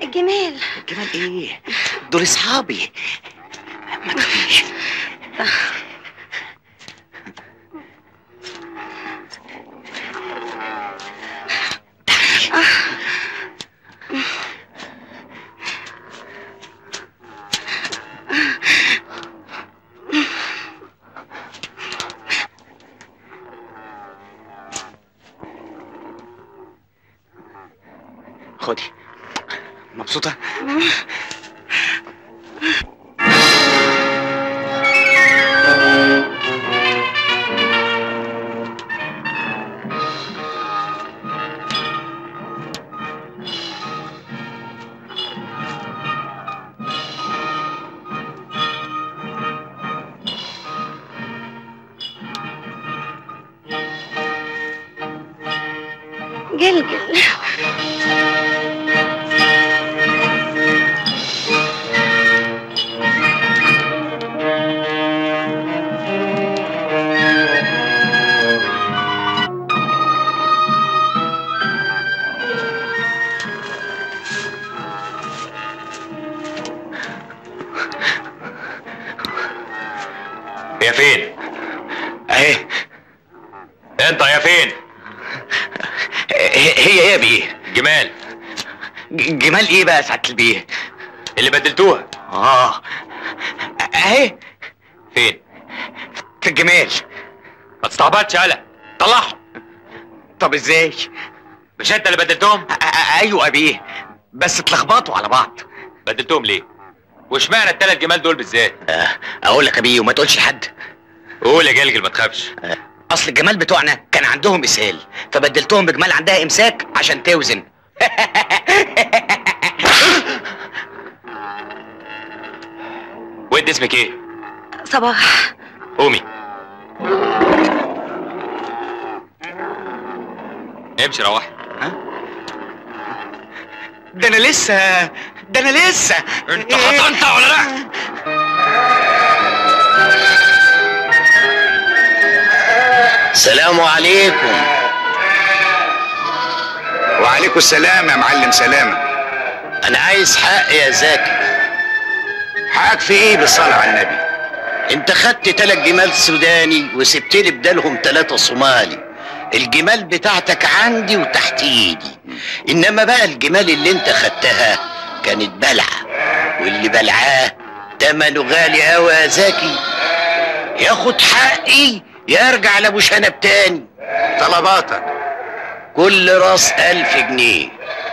جمال. جمال ايه؟ دول اصحابي. ما تخافيش. خدي. مبسوطة؟ جلجل. يا فين؟ اهي. انت يا فين؟ هي ايه يا بيه؟ جمال. جمال ايه بقى يا سعادة البيه؟ اللي بدلتوها. اهي. فين؟ في الجمال. ما تستعبطش يالا، طلعهم. طب ازاي؟ مش انت اللي بدلتهم؟ ايوه يا بيه، بس اتلخبطوا على بعض. بدلتهم ليه؟ واشمعنى الثلاث جمال دول بالذات؟ اقول لك يا بيه وما تقولش لحد. قول يا جلجل ما تخافش. اصل الجمال بتوعنا كان عندهم اسهال، فبدلتهم بجمال عندها امساك عشان توزن. وانت اسمك ايه؟ صباح. قومي. امشي روحي. ده انا لسه انت خطنت ولا لا؟ السلام عليكم. وعليكم السلام يا معلم سلامة. انا عايز حق يا زكي. حقك في ايه بالصلاة على النبي؟ انت خدت 3 جمال سوداني وسبت لي بدالهم 3 صومالي. الجمال بتاعتك عندي وتحت ايدي، انما بقى الجمال اللي انت خدتها كانت بلعة، واللي بلعاه تمنه غالي قوي يا زكي. ياخد حقي يرجع لابو شنب تاني. طلباتك. كل راس 1000 جنيه.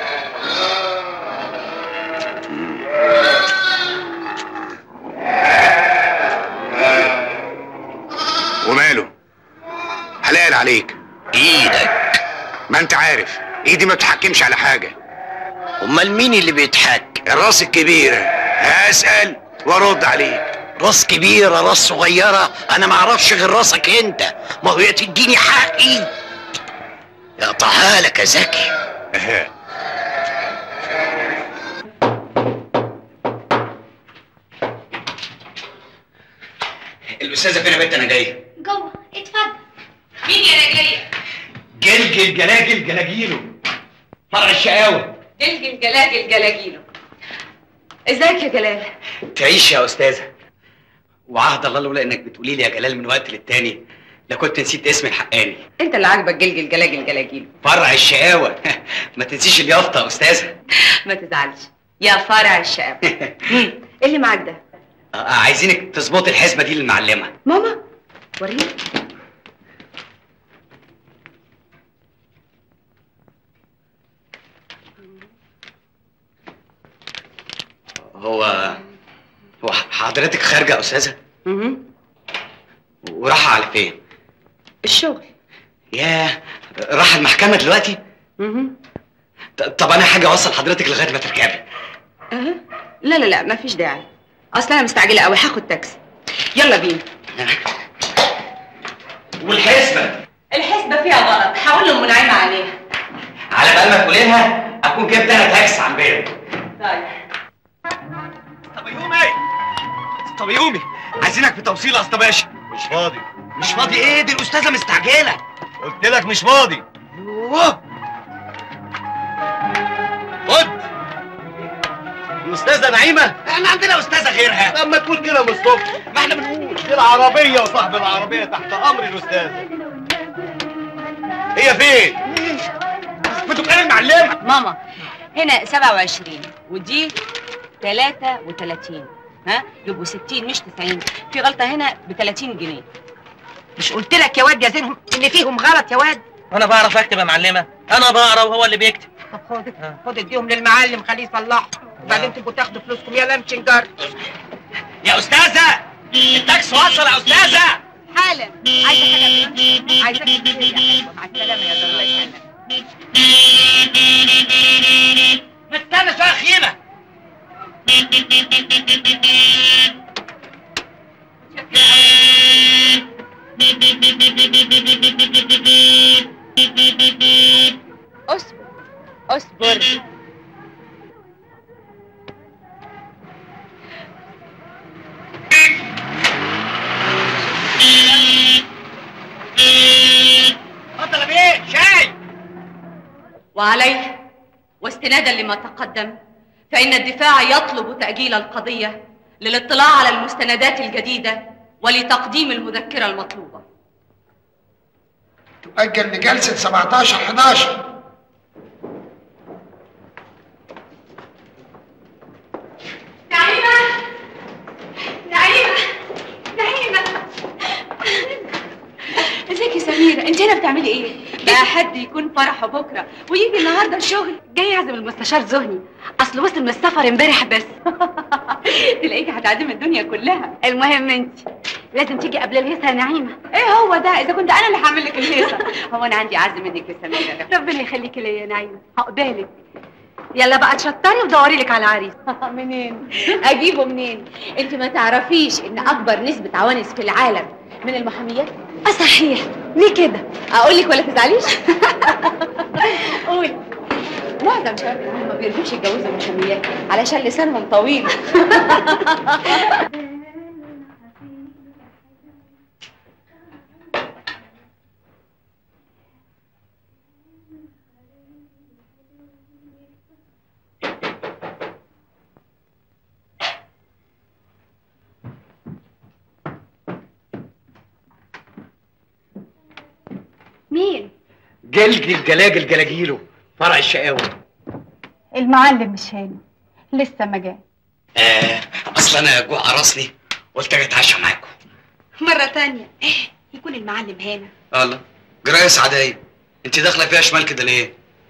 وماله؟ حلال عليك. ايدك. ما انت عارف ايدي ما بتحكمش على حاجة. امال مين اللي بيتحكم؟ الراس الكبيرة. هسأل وارد عليك. راس كبيرة راس صغيرة، انا معرفش غير راسك انت. ما هو يا تديني حقي يقطعها لك يا زكي. الاستاذه فين يا بنت؟ انا جاي. جوه. اتفضل. مين يا رجالية؟ جلجل جلاجل جلاجيله، فرع الشقاوة. جلجل جلاجل جلاجيله. ازيك يا جلال؟ تعيش يا استاذه. وعهد الله لولا انك بتقولي لي يا جلال من وقت للتاني لكنت نسيت اسمي الحقاني. انت اللي عاجبك جلجل جلاجل جلاجيله. فرع الشقاوة. ما تنسيش اليافطه يا استاذه. ما تزعلش يا فرع الشقاوة. ايه اللي معاك ده؟ عايزينك تظبطي الحسبه دي للمعلمه. ماما وريني. هو حضرتك خارجه يا استاذه؟ وراحه على فين؟ الشغل. ياه، راح المحكمه دلوقتي؟ طب انا حاجه اوصل حضرتك لغايه ما تركبي. لا لا لا مفيش داعي، اصل انا مستعجله قوي، هاخد تاكسي. يلا بينا. والحسبه فيها غلط، هقول له منعمه عليها. على بال ما تقولي لها اكون جبت انا تاكسي على البيت. طيب. طب يومي عايزينك في توصيل اصل باشا. مش فاضي. مش فاضي ايه؟ دي الاستاذه مستعجله. قلت لك مش فاضي. يوه. خد. الاستاذه نعيمه؟ احنا عندنا استاذه غيرها. لما تقول كده من الصبح ما احنا بنقول دي العربيه وصاحب العربيه تحت امر الاستاذه. هي فين؟ في دكان المعلمه. ماما هنا 27 ودي 33. ها يبقوا 60 مش 90. في غلطه هنا ب 30 جنيه. مش قلت لك يا واد يا زينهم ان فيهم غلط يا واد؟ انا بعرف اكتب يا معلمه، انا بقرا وهو اللي بيكتب. طب خد اديهم للمعلم خليه يصلحهم وبعدين تبقوا تاخدوا فلوسكم. يلا امشي نجر. يا استاذه التاكس وصل يا استاذه. حالا. عايزه حاجه؟ عايزاك تجيلي. مع السلامه يا دار الله يسلمك. ما تستنى شويه خيمه. اصبر. اتفضل يا بيه شاي. وعليه واستنادا لما تقدم فإن الدفاع يطلب تأجيل القضية للاطلاع على المستندات الجديدة ولتقديم المذكرة المطلوبة. تؤجل لجلسة 17/11. نعيمة ازيك يا سميرة؟ انت هنا بتعملي ايه؟ بقى حد يكون فرحه بكره ويجي النهارده الشغل؟ جاي يعزم المستشار زهني، اصل وصل من السفر امبارح بس. تلاقيكي هتعزمي الدنيا كلها. المهم انت لازم تيجي قبل الهيصه يا نعيمه. ايه هو ده؟ اذا كنت انا اللي هعمل لك الهيصه. هو انا عندي عزم منك يا سميرة. ربنا يخليكي ليا يا نعيمه، عقبالك. يلا بقى تشطري ودوري لك على عريس. منين؟ اجيبه منين؟ انت ما تعرفيش ان اكبر نسبه عوانس في العالم من المحاميات؟ صحيح. ليه كده؟ اقول لك ولا تزعليش؟ قولي. معظم شباب ما بيرضوش يتجوزوا محاميات علشان لسانهم طويل. مين؟ جلجل جلاجل جلاجيله فرع الشقاوي. المعلم مش هنا لسه ما جاي. اصل انا جوع قرصني قلت اجي اتعشى معاكم مرة تانية. يكون المعلم هنا. الله جرايه سعديه، انت داخله فيها شمال كده ليه؟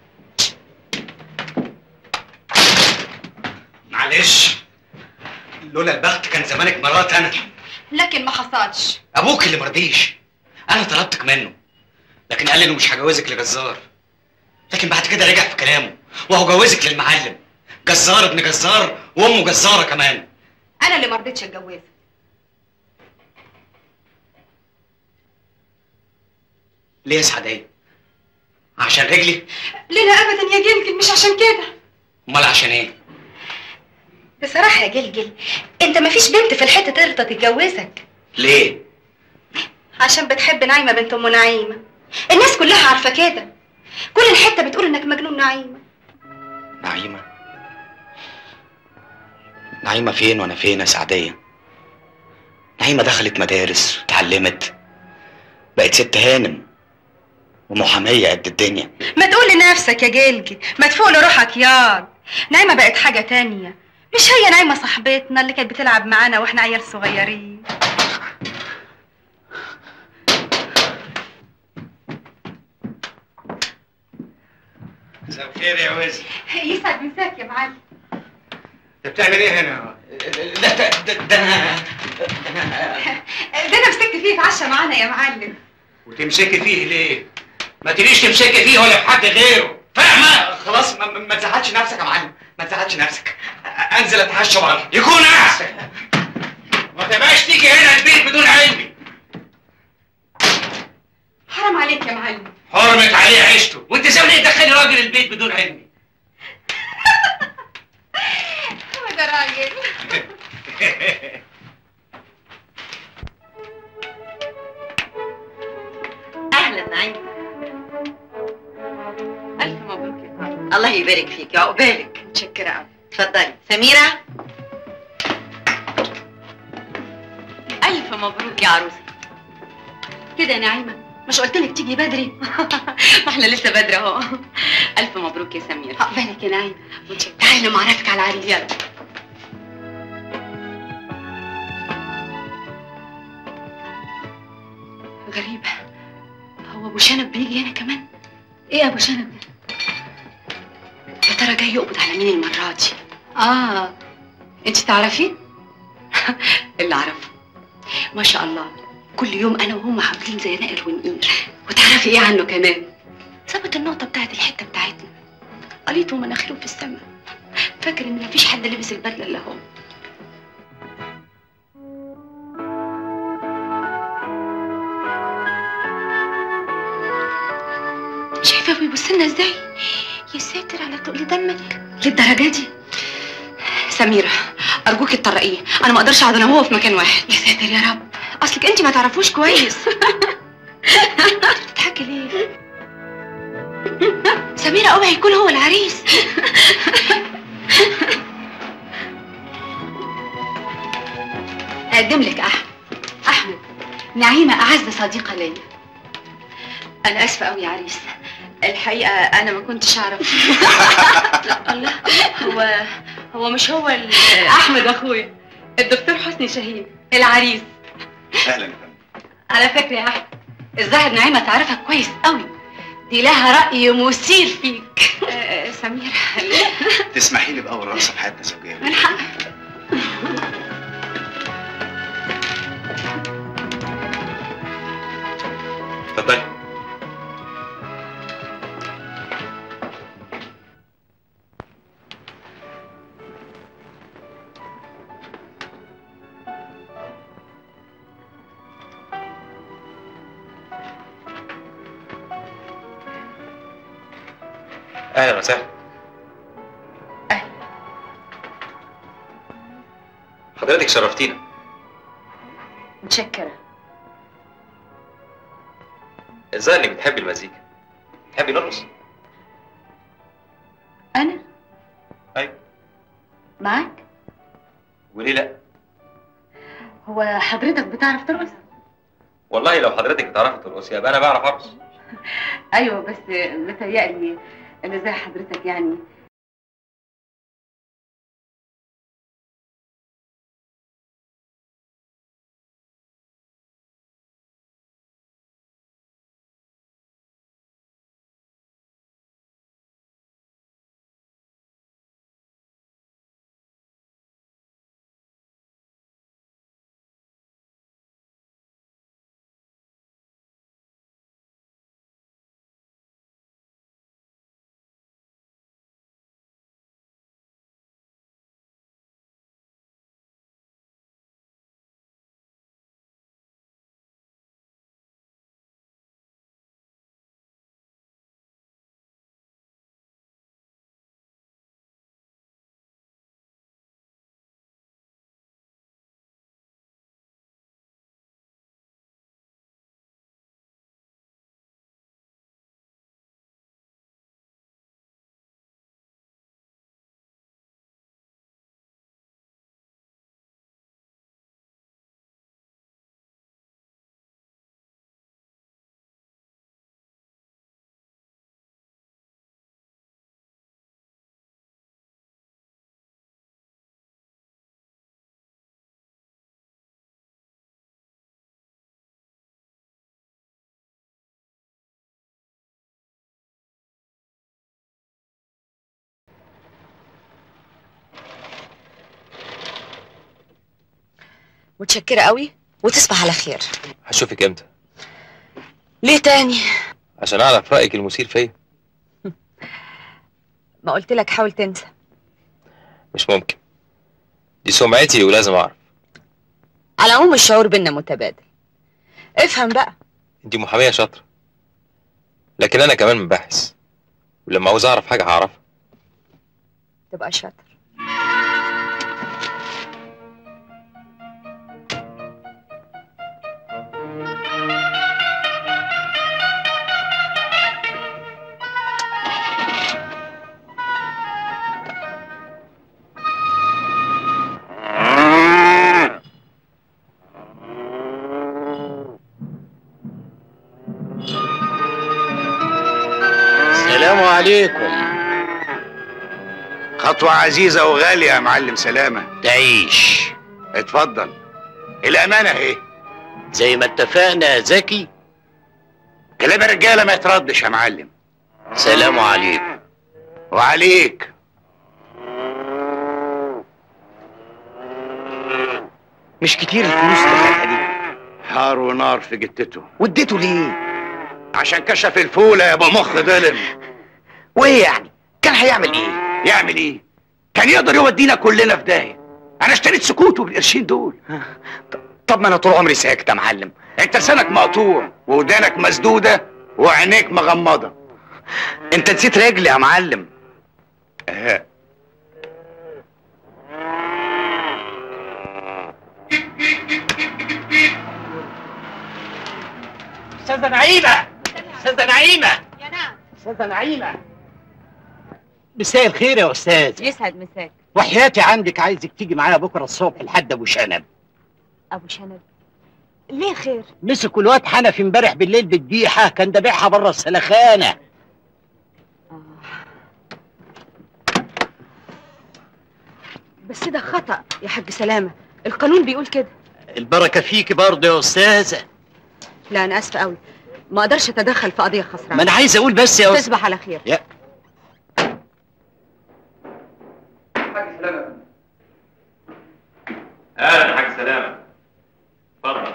معلش لولا البخت كان زمانك مرات انا. لكن ما حصلش. ابوك اللي مرضيش، انا طلبتك منه لكن قال لي انه مش هجوزك لجزار، لكن بعد كده رجع في كلامه وهو جوزك للمعلم، جزار ابن جزار وامه جزاره كمان. انا اللي ما رضيتش اتجوزها. ليه يا سعديه؟ عشان رجلي؟ لا ابدا يا جلجل، مش عشان كده. امال عشان ايه؟ بصراحه يا جلجل انت ما فيش بنت في الحته ترضى تتجوزك. ليه؟ عشان بتحب نعيمه بنت ام نعيمه. الناس كلها عارفه كده، كل الحته بتقول انك مجنون نعيمه. نعيمه؟ نعيمه فين وانا فين يا سعديه؟ نعيمه دخلت مدارس واتعلمت، بقت ست هانم ومحاميه قد الدنيا. ما تقول لنفسك يا جلجل، ما تفوق لروحك ياض. نعيمه بقت حاجه تانية، مش هي نعيمه صاحبتنا اللي كانت بتلعب معانا واحنا عيال صغيرين. مساء الخير يا وزن. يسعد مساك يا معلم. انت بتعمل ايه هنا؟ ده انا مسكت فيه يتعشى معانا يا معلم. وتمسكي فيه ليه؟ ما تجيش تمسكي فيه ولا في حد غيره، فاهمه؟ خلاص ما تزعلش نفسك يا معلم، ما تزعلش نفسك. انزل اتعشى بره يكون احسن. ما تبقاش تيجي هنا البيت بدون علمي. حرام عليك يا معلم. حرمت عليه عيشته، وانت ازاي ليه تدخلي راجل البيت بدون علمي؟ هو ده راجل. اهلا نعيمه. الف مبروك يا فندم. الله يبارك فيك، عقبالك. متشكره قوي. اتفضلي سميرة. الف مبروك يا عروسه. كده يا نعيمه، مش قلت لك تيجي بدري؟ ما احنا لسه بدري اهو. الف مبروك يا سميره. عقبالك يا نعيمه. تعالي لما اعرفك على العريس. يلا. غريبه، هو ابو شنب بيجي هنا كمان؟ ايه ابو شنب ده؟ يا ترى جاي يقبض على مين المره دي؟ انت تعرفيه؟ اللي اعرفه ما شاء الله كل يوم انا وهم عاملين زي نقر ونقير. وتعرفي ايه عنه كمان؟ ثبت النقطه بتاعت الحته بتاعتنا، قليته ومناخيره في السماء. فاكر ان مفيش حد لبس البدله الا هو. شايفه بيبص لنا ازاي؟ يا ساتر على تقل دمك للدرجه دي. سميره ارجوك اتطرقيه، انا ما اقدرش اقعد انا وهو في مكان واحد. يا ساتر يا رب، اصلك انت ما تعرفوش كويس. بتضحكي ليه؟ سميره قوي هيكون هو العريس. اقدم لك احمد نعيمه اعز صديقه ليا. انا اسفه قوي يا عريس، الحقيقه انا ما كنتش اعرف. لا الله، هو مش هو احمد اخويا الدكتور حسني شاهين العريس. اهلا يا فندم. على فكره يا احمد، الظاهر نعيمه تعرفك كويس قوي، دي لها راي مثير فيك. سميره تسمحي لي باول رقصه في حياتنا الزوجيه؟ من حقك. اتفضلي. اهلا وسهلا. اهلا. حضرتك شرفتينا. متشكره. الظاهر انك بتحبي المزيكا. تحبي نرقص؟ انا؟ ايوه. معاك؟ وليه لا؟ هو حضرتك بتعرف ترقص؟ والله لو حضرتك بتعرفي ترقصي يبقى انا بعرف ارقص. ايوه بس متهيألي اللي زي حضرتك يعني متشكرة قوي وتصبح على خير. هشوفك امتى؟ ليه تاني؟ عشان اعرف رايك المثير فيا. ما قلت لك حاول تنسى. مش ممكن، دي سمعتي ولازم اعرف. على العموم الشعور بينا متبادل. افهم بقى. انتي محامية شاطرة، لكن انا كمان مباحث، ولما عاوز اعرف حاجة هعرفها. تبقى شاطر. خطوة عزيزة وغالية يا معلم سلامة. تعيش. اتفضل، الأمانة اهي. زي ما اتفقنا يا زكي. كلام الرجالة ما يتردش يا معلم. سلام عليكم. وعليك. مش كتير الفلوس اللي خدها دي؟ حار ونار في جتته. واديته ليه؟ عشان كشف الفولة يا ابو مخ ظلم. وايه يعني؟ كان هيعمل ايه؟ يعمل ايه؟ كان يقدر يودينا كلنا في داهية. انا اشتريت سكوته بالقرشين دول. طب ما انا طول عمري ساكت يا معلم. انت لسانك مقطوع ودانك مسدودة وعينيك مغمضة. انت نسيت رجلي يا معلم. استاذة نعيمة، استاذة نعيمة. يا نعم. استاذة نعيمة. مساء الخير يا استاذ. يسعد مساك. وحياتي عندك عايزك تيجي معايا بكره الصبح لحد ابو شنب. ابو شنب؟ ليه خير؟ مسكوا الواد حنفي امبارح بالليل بالديحه، كان دابحها بره السلخانه. بس ده خطأ يا حاج سلامة، القانون بيقول كده. البركه فيكي برضه يا استاذه. لا انا اسفه قوي، ما اقدرش اتدخل في قضيه خسرانه. ما انا عايز اقول بس يا تصبح على خير. يا حاج سلامة. اهلا حاج سلامة. اتفضل.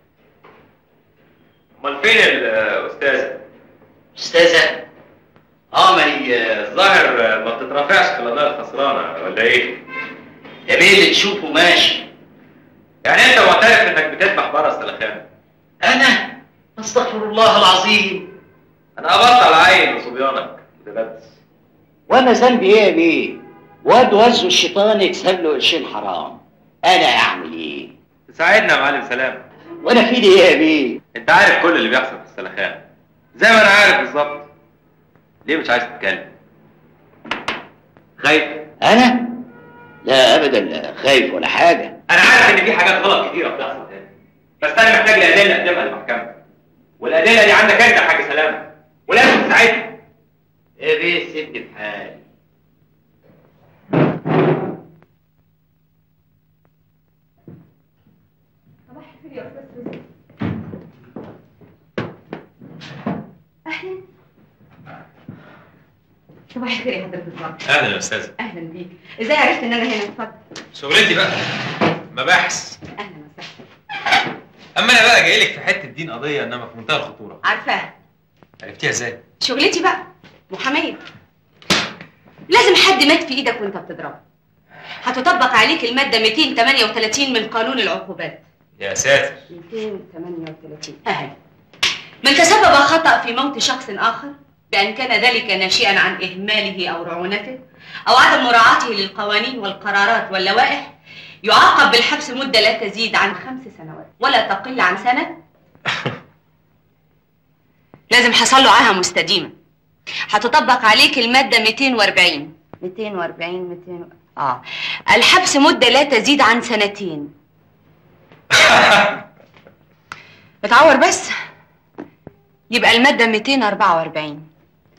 امال فين الاستاذة؟ استاذه؟ ما هي الظاهر ما بتترافعش في القضايا الخسرانة ولا ايه؟ يا بيه اللي تشوفه ماشي. يعني انت معترف انك بتذبح بره السلخانة؟ انا؟ استغفر الله العظيم. انا ابطل عين لصبيانك متلبس. وانا ذنبي ايه يا بيه؟ واد وزه الشيطان يكسب له قرشين حرام. انا اعمل ايه؟ تساعدنا يا معلم سلام. وانا في ايه يا بيه؟ انت عارف كل اللي بيحصل في السلخانة زي ما انا عارف بالظبط. ليه مش عايز تتكلم؟ خايف؟ انا؟ لا ابدا، لا خايف ولا حاجه. انا عارف ان في حاجات غلط كتيره بتحصل هنا، بس انا محتاج لادله اقدمها للمحكمه، والادله دي عندك انت يا حاج سلامه، ولازم تساعدني. يا بيه سيبني في حالي. صباح الخير يا استاذ. اهلا. صباح الخير يا حضرة الضابط. اهلا يا استاذه. اهلا بيك. ازاي عرفت ان انا هنا؟ اتفضل. شغلتي بقى مباحث. اهلا وسهلا. اما انا بقى جاي لك في حته دين قضيه انما في منتهى الخطوره. عارفاها. عرفتيها ازاي؟ شغلتي بقى محاميه. لازم حد مات في ايدك وانت بتضربه. هتطبق عليك الماده 238 من قانون العقوبات. يا ساتر. 238 اهي. من تسبب خطأ في موت شخص آخر بأن كان ذلك ناشئا عن إهماله أو رعونته أو عدم مراعاته للقوانين والقرارات واللوائح يعاقب بالحبس مدة لا تزيد عن 5 سنوات ولا تقل عن سنة. لازم حصل له عاهة مستديمة. هتطبق عليك المادة 240 الحبس مدة لا تزيد عن 2 سنين. اتعور بس يبقى المادة 244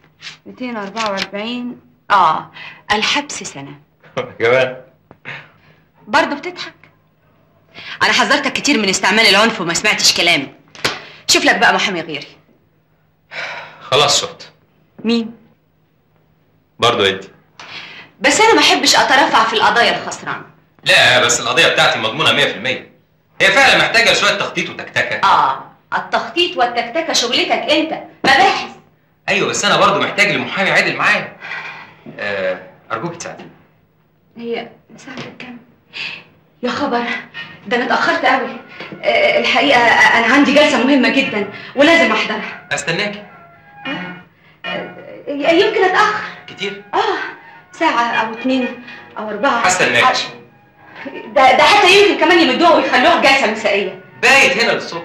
الحبس سنة. كمان برضه بتضحك؟ أنا حذرتك كتير من استعمال العنف وما سمعتش كلامي. شوف لك بقى محامي غيري. خلاص شفت. مين؟ برضه انت. بس أنا ما أحبش أترفع في القضايا الخسرانة. لا بس القضيه بتاعتي مضمونه 100%. هي فعلا محتاجه شويه تخطيط وتكتكه. التخطيط والتكتكه شغلتك انت، مباحث. ايوه بس انا برضه محتاج لمحامي عادل معايا. ارجوك تساعديني. هي ساعتك كام؟ يا خبر، ده انا اتاخرت قوي. الحقيقه انا عندي جلسه مهمه جدا ولازم احضرها. استناكي. يمكن اتاخر كتير؟ ساعه او 2 أو 4. هستناكي. ده حتى يمكن كمان يمدوها ويخلوها جلسه مسائيه. بايت هنا للصبح.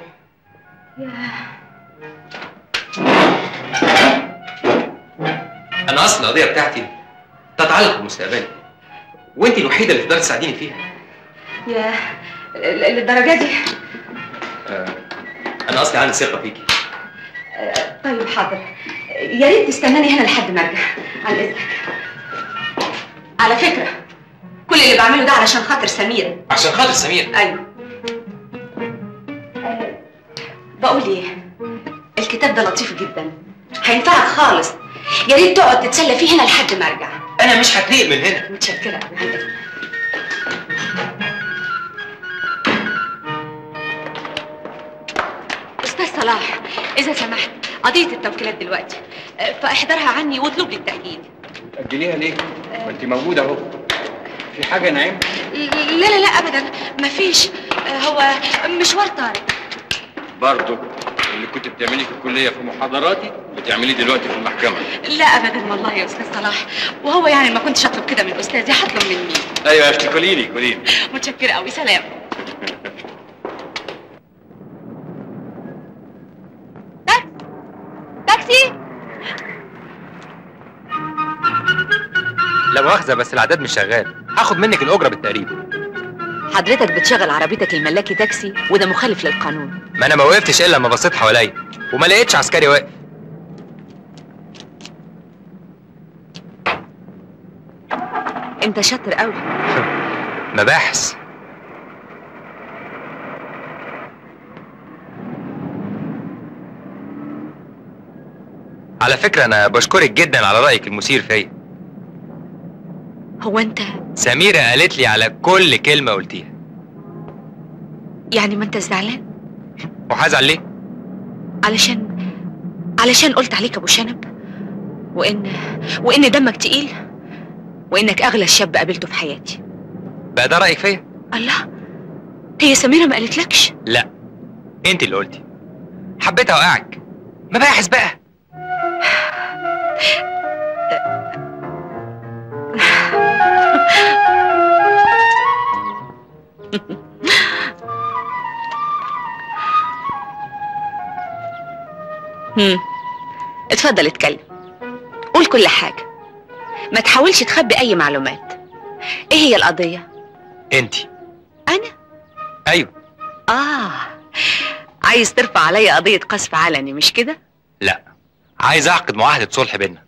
أنا أصل القضية بتاعتي تتعلق بمستقبلي، وأنت الوحيدة اللي تقدري تساعديني فيها. يا للدرجة دي؟ أنا أصلي عندي ثقة فيكي. طيب حاضر، يا ريت تستناني هنا لحد ما أرجع. عن إذنك. على فكره كل اللي بعمله ده علشان خاطر سميره. عشان خاطر سمير؟ ايوه. بقول ايه، الكتاب ده لطيف جدا هينفعك خالص، يا ريت تقعد تتسلى فيه هنا لحد ما ارجع. انا مش هتضايق من هنا. متشكره قوي. استاذ صلاح اذا سمحت، قضيه التوكيلات دلوقتي فاحضرها عني واطلب لي التأكيد. تأجليها ليه؟ ما انت موجوده اهو. في حاجه يا نعيم؟ لا لا لا ابدا مفيش، هو مشوار طارئ. برضه اللي كنت بتعمليه في الكليه في محاضراتي بتعمليه دلوقتي في المحكمه. لا ابدا والله يا استاذ صلاح، وهو يعني ما كنتش اطلب كده من استاذي، هطلب من مين؟ ايوه يا اختي قولي لي. متشكره قوي، سلام. تاكسي. لا مؤاخذه بس العداد مش شغال، هاخد منك الاجره بالتقريب. حضرتك بتشغل عربيتك الملاكي تاكسي وده مخالف للقانون. ما انا ما وقفتش الا لما بصيت حواليا وما لقيتش عسكري واقف. انت شاطر قوي. مباحث. على فكره انا بشكرك جدا على رايك المثير فيا. هو انت سميره قالت لي على كل كلمه قلتيها. يعني ما انت زعلان؟ وهزعل ليه؟ علشان قلت عليك ابو شنب، وان دمك تقيل، وانك اغلى شاب قابلته في حياتي. بقى ده رايك فيا؟ الله، هي سميره ما قالتلكش؟ لا انت اللي قلتي. حبيت اوقعك. مباحث بقى. اتفضل اتكلم، قول كل حاجة، ما تحاولش تخبي أي معلومات. إيه هي القضية؟ انتي. أنا؟ أيوه. عايز ترفع عليا قضية قذف علني مش كده؟ لا، عايز أعقد معاهدة صلح بينا.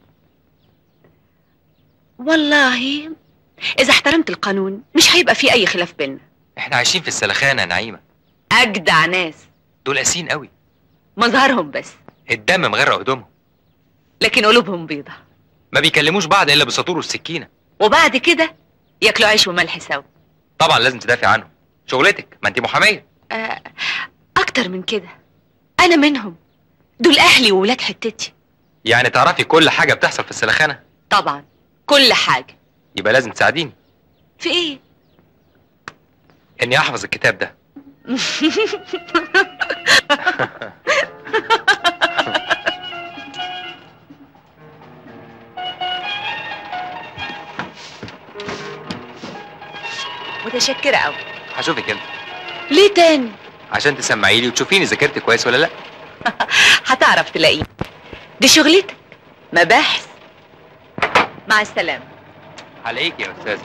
والله إذا احترمت القانون مش هيبقى في أي خلاف بينا. إحنا عايشين في السلخانة يا نعيمة. أجدع ناس. دول قاسيين قوي. مظهرهم بس. الدم مغرق هدومهم. لكن قلوبهم بيضة. ما بيكلموش بعض إلا بالسطور والسكينة. وبعد كده ياكلوا عيش وملح سوا. طبعا لازم تدافع عنهم، شغلتك، ما انت محامية. أكتر من كده، أنا منهم، دول أهلي وولاد حتتي. يعني تعرفي كل حاجة بتحصل في السلخانة؟ طبعا كل حاجة. يبقى لازم تساعديني. في إيه؟ إني أحفظ الكتاب ده. متشكرة أوي. هشوفك انت. ليه تاني؟ عشان تسمعيلي وتشوفيني ذاكرت كويس ولا لا. هتعرف تلاقيني، دي شغلتك، مباحث. مع السلامة. عليك يا أستاذ.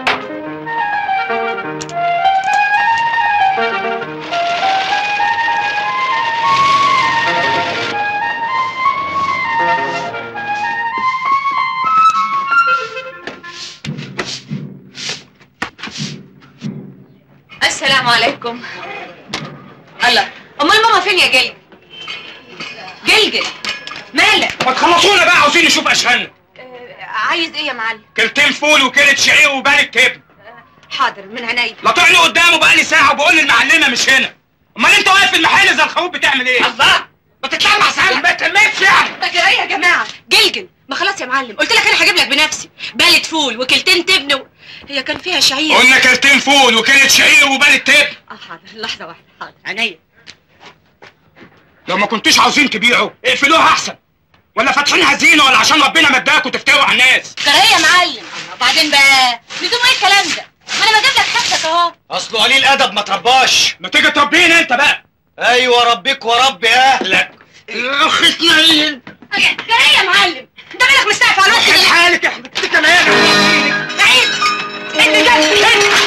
السلام عليكم. الله، امال ماما فين يا جلجل؟ مالك؟ ما تخلصونا بقى، عاوزين نشوف اشهالنا. عايز ايه يا معلم؟ كيلتين فول وكيلة شعير وبالة كبد. حاضر من عينيا. لطعني قدامه بقالي ساعة وبقول للمعلمة مش هنا. امال انت واقف في المحل زي الخروف بتعمل ايه؟ الله، ما تطلع مع سهلة ما تلمتش يعني. ده ايه يا جماعة؟ جلجل، ما خلاص يا معلم، قلت لك انا هجيب لك بنفسي بالة فول وكيلتين تبن هي كان فيها شعير. قلنا كيلتين فول وكيلة شعير وبالة تبن. حاضر، لحظة واحدة، حاضر عينيا. لو ما كنتوش عاوزين تبيعوا اقفلوها احسن، ولا فاتحينها زينه ولا عشان ربنا مداكوا تفتروا على الناس. كراهيه يا معلم. وبعدين بقى لزوم ايه الكلام ده؟ ما انا بجيب لك حاجتك اهو. اصله قليل ادب ما ترباش. ما تيجي تربينا انت بقى. ايوه ربيك وربي اهلك. الاخ اسماعيل. كراهيه يا معلم، انت مالك مستعف على وحد حالك يا احمد كمان. سعيد انت جاي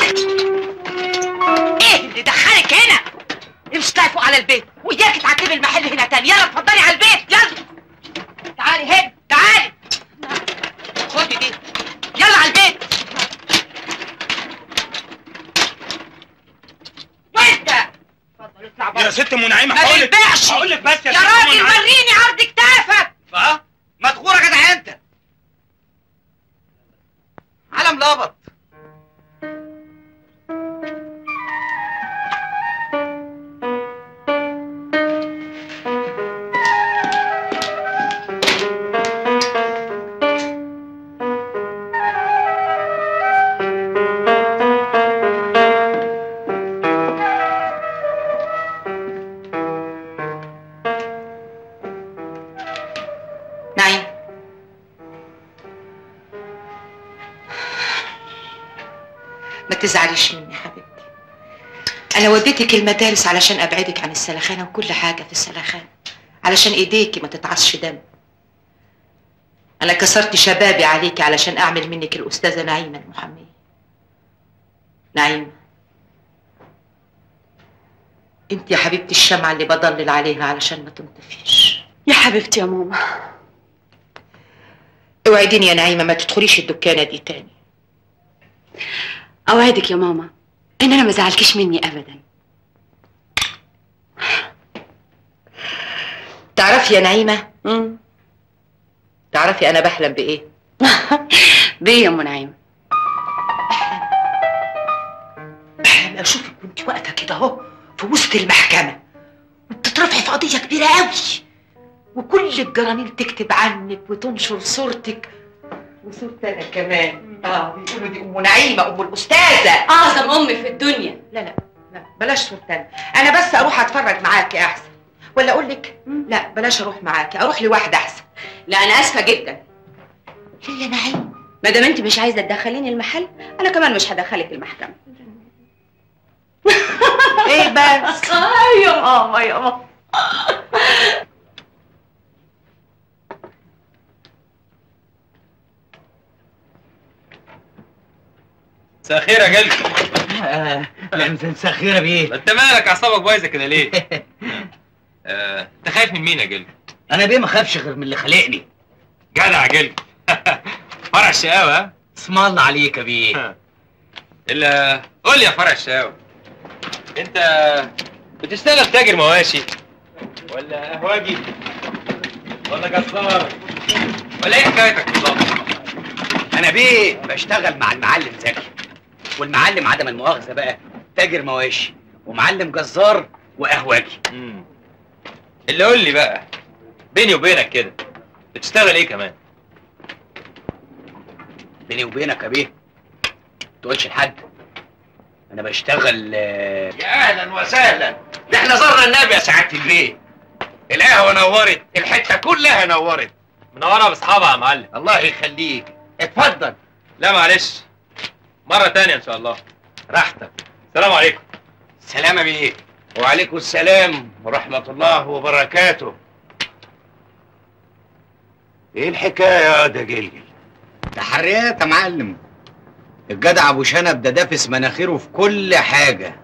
ايه اللي دخلك هنا؟ امشي طلع فوق على البيت وياك تعتبي المحل هنا تاني. يلا اتفضلي على البيت، يلا تعالي هنا، تعالي خدي دي، يلا على البيت. يا ست ام نعيمه ما بيبيعش. هقول لك بس يا راجل وريني عرض كتافك. مدخوره يا جدع انت. علم لابط. نعيم، ما تزعليش مني حبيبتي. انا وديتك المدارس علشان ابعدك عن السلخانه وكل حاجه في السلخانه، علشان ايديكي ما تتعصش دم. انا كسرت شبابي عليكي علشان اعمل منك الاستاذه نعيمه المحاميه. نعيمه، انت يا حبيبتي الشمعه اللي بضلل عليها علشان ما تنطفيش. يا حبيبتي يا ماما. اوعديني يا نعيمه ما تدخليش الدكانه دي تاني. اوعدك يا ماما ان انا ما زعلكيش مني ابدا. تعرفي يا نعيمه، تعرفي انا بحلم بايه؟ بيه يا ام نعيمه؟ بحلم اشوفك وانت واقفه كده اهو في وسط المحكمه وبتترفعي في قضيه كبيره قوي، وكل الجرانين تكتب عنك وتنشر صورتك وصورتي انا كمان. بيقولوا دي ام نعيمه ام الاستاذه، اعظم ام في الدنيا. لا بلاش صورتي انا بس اروح اتفرج معاكي احسن. ولا اقول لك لا بلاش اروح معاكي، اروح لوحدي احسن. لا انا اسفه جدا. ليه يا نعيم؟ ما دام انت مش عايزه تدخليني المحل انا كمان مش هدخلك المحكمه. ايه بس؟ يا ماما يا ماما. مساء الخير يا جلد. مساء الخير يا بيه. انت مالك اعصابك بايظه كده ليه؟ انت خايف من مين يا جلد؟ انا بيه ما خافش غير من اللي خلقني. جدع يا جلد. فرع الشقاوة. ها؟ اسم الله عليك يا بيه. قول لي يا فرع الشقاوة، انت بتشتغل تاجر مواشي ولا قهوجي ولا جزار ولا ايه حكايتك بالظبط؟ انا بيه بشتغل مع المعلم زكي، والمعلم عدم المؤاخذه بقى تاجر مواشي ومعلم جزار وقهوجي. اللي قول لي بقى بيني وبينك كده بتشتغل ايه كمان؟ بيني وبينك يا بيه تقولش لحد، انا بشتغل. يا اهلا وسهلا، ده احنا زرنا النبي يا سعاده البيه. القهوه نورت، الحته كلها نورت. منوره باصحابها يا معلم. الله يخليك، اتفضل. لا معلش، مره تانية ان شاء الله. راحتك. السلام عليكم. سلام يا بيه. وعليكم السلام ورحمه الله وبركاته. ايه الحكايه يا ده جلجل؟ تحريات يا معلم. الجدع ابو شنب ده دافس مناخيره في كل حاجه.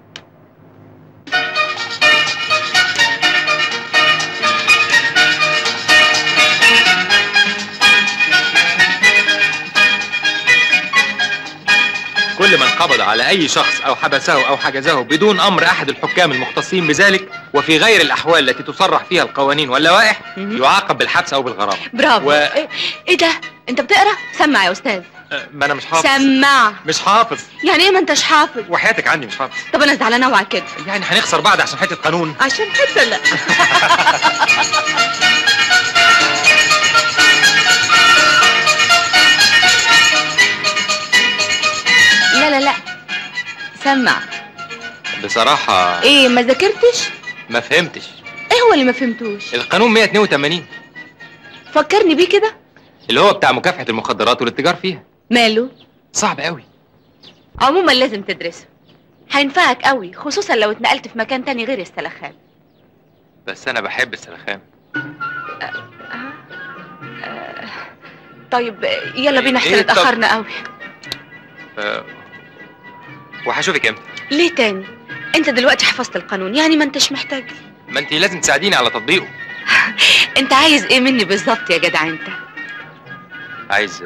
كل من قبض على أي شخص أو حبسه أو حجزه بدون أمر أحد الحكام المختصين بذلك وفي غير الأحوال التي تصرح فيها القوانين واللوائح يعاقب بالحبس أو بالغرامة. برافو. إيه ده؟ أنت بتقرأ؟ سمع يا أستاذ. ما أنا مش حافظ. سمع. مش حافظ. يعني إيه ما أنتش حافظ؟ وحياتك عندي مش حافظ. طب أنا زعلانة أوعى كده. يعني هنخسر بعض عشان حتة قانون؟ عشان حتة لا. لا سمع. بصراحة ايه ما ذاكرتش؟ ما فهمتش. ايه هو اللي ما فهمتوش؟ القانون 182 فكرني بيه كده. اللي هو بتاع مكافحة المخدرات والاتجار فيها. ماله؟ صعب قوي. عموما لازم تدرسه، هينفعك قوي خصوصا لو اتنقلت في مكان تاني غير السلخان. بس انا بحب السلخان. طيب يلا بينا احسن اتأخرنا قوي. وهشوفك امتى؟ ليه تاني؟ انت دلوقتي حفظت القانون يعني ما انتش محتاج. ما انت لازم تساعديني على تطبيقه. انت عايز ايه مني بالظبط يا جدع انت؟ عايز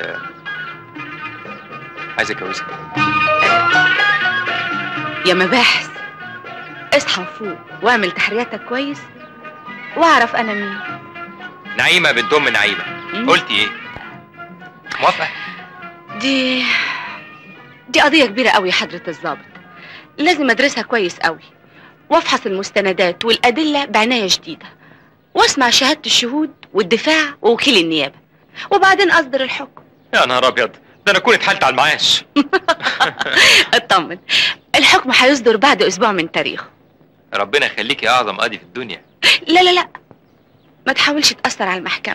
اتجوزك. يا مباحث اصحى فوق واعمل تحرياتك كويس واعرف انا مين. نعيمه بنت ام نعيمه. قلتي ايه؟ موافقه؟ دي قضيه كبيره قوي يا حضره الضابط، لازم ادرسها كويس قوي وافحص المستندات والادله بعنايه شديده واسمع شهاده الشهود والدفاع ووكيل النيابه وبعدين اصدر الحكم. يا نهار ابيض، ده انا كنت اتحالت على المعاش. اطمن، الحكم هيصدر بعد اسبوع من تاريخه. ربنا يخليكي اعظم قاضي في الدنيا. لا لا لا، ما تحاولش تاثر على المحكمه.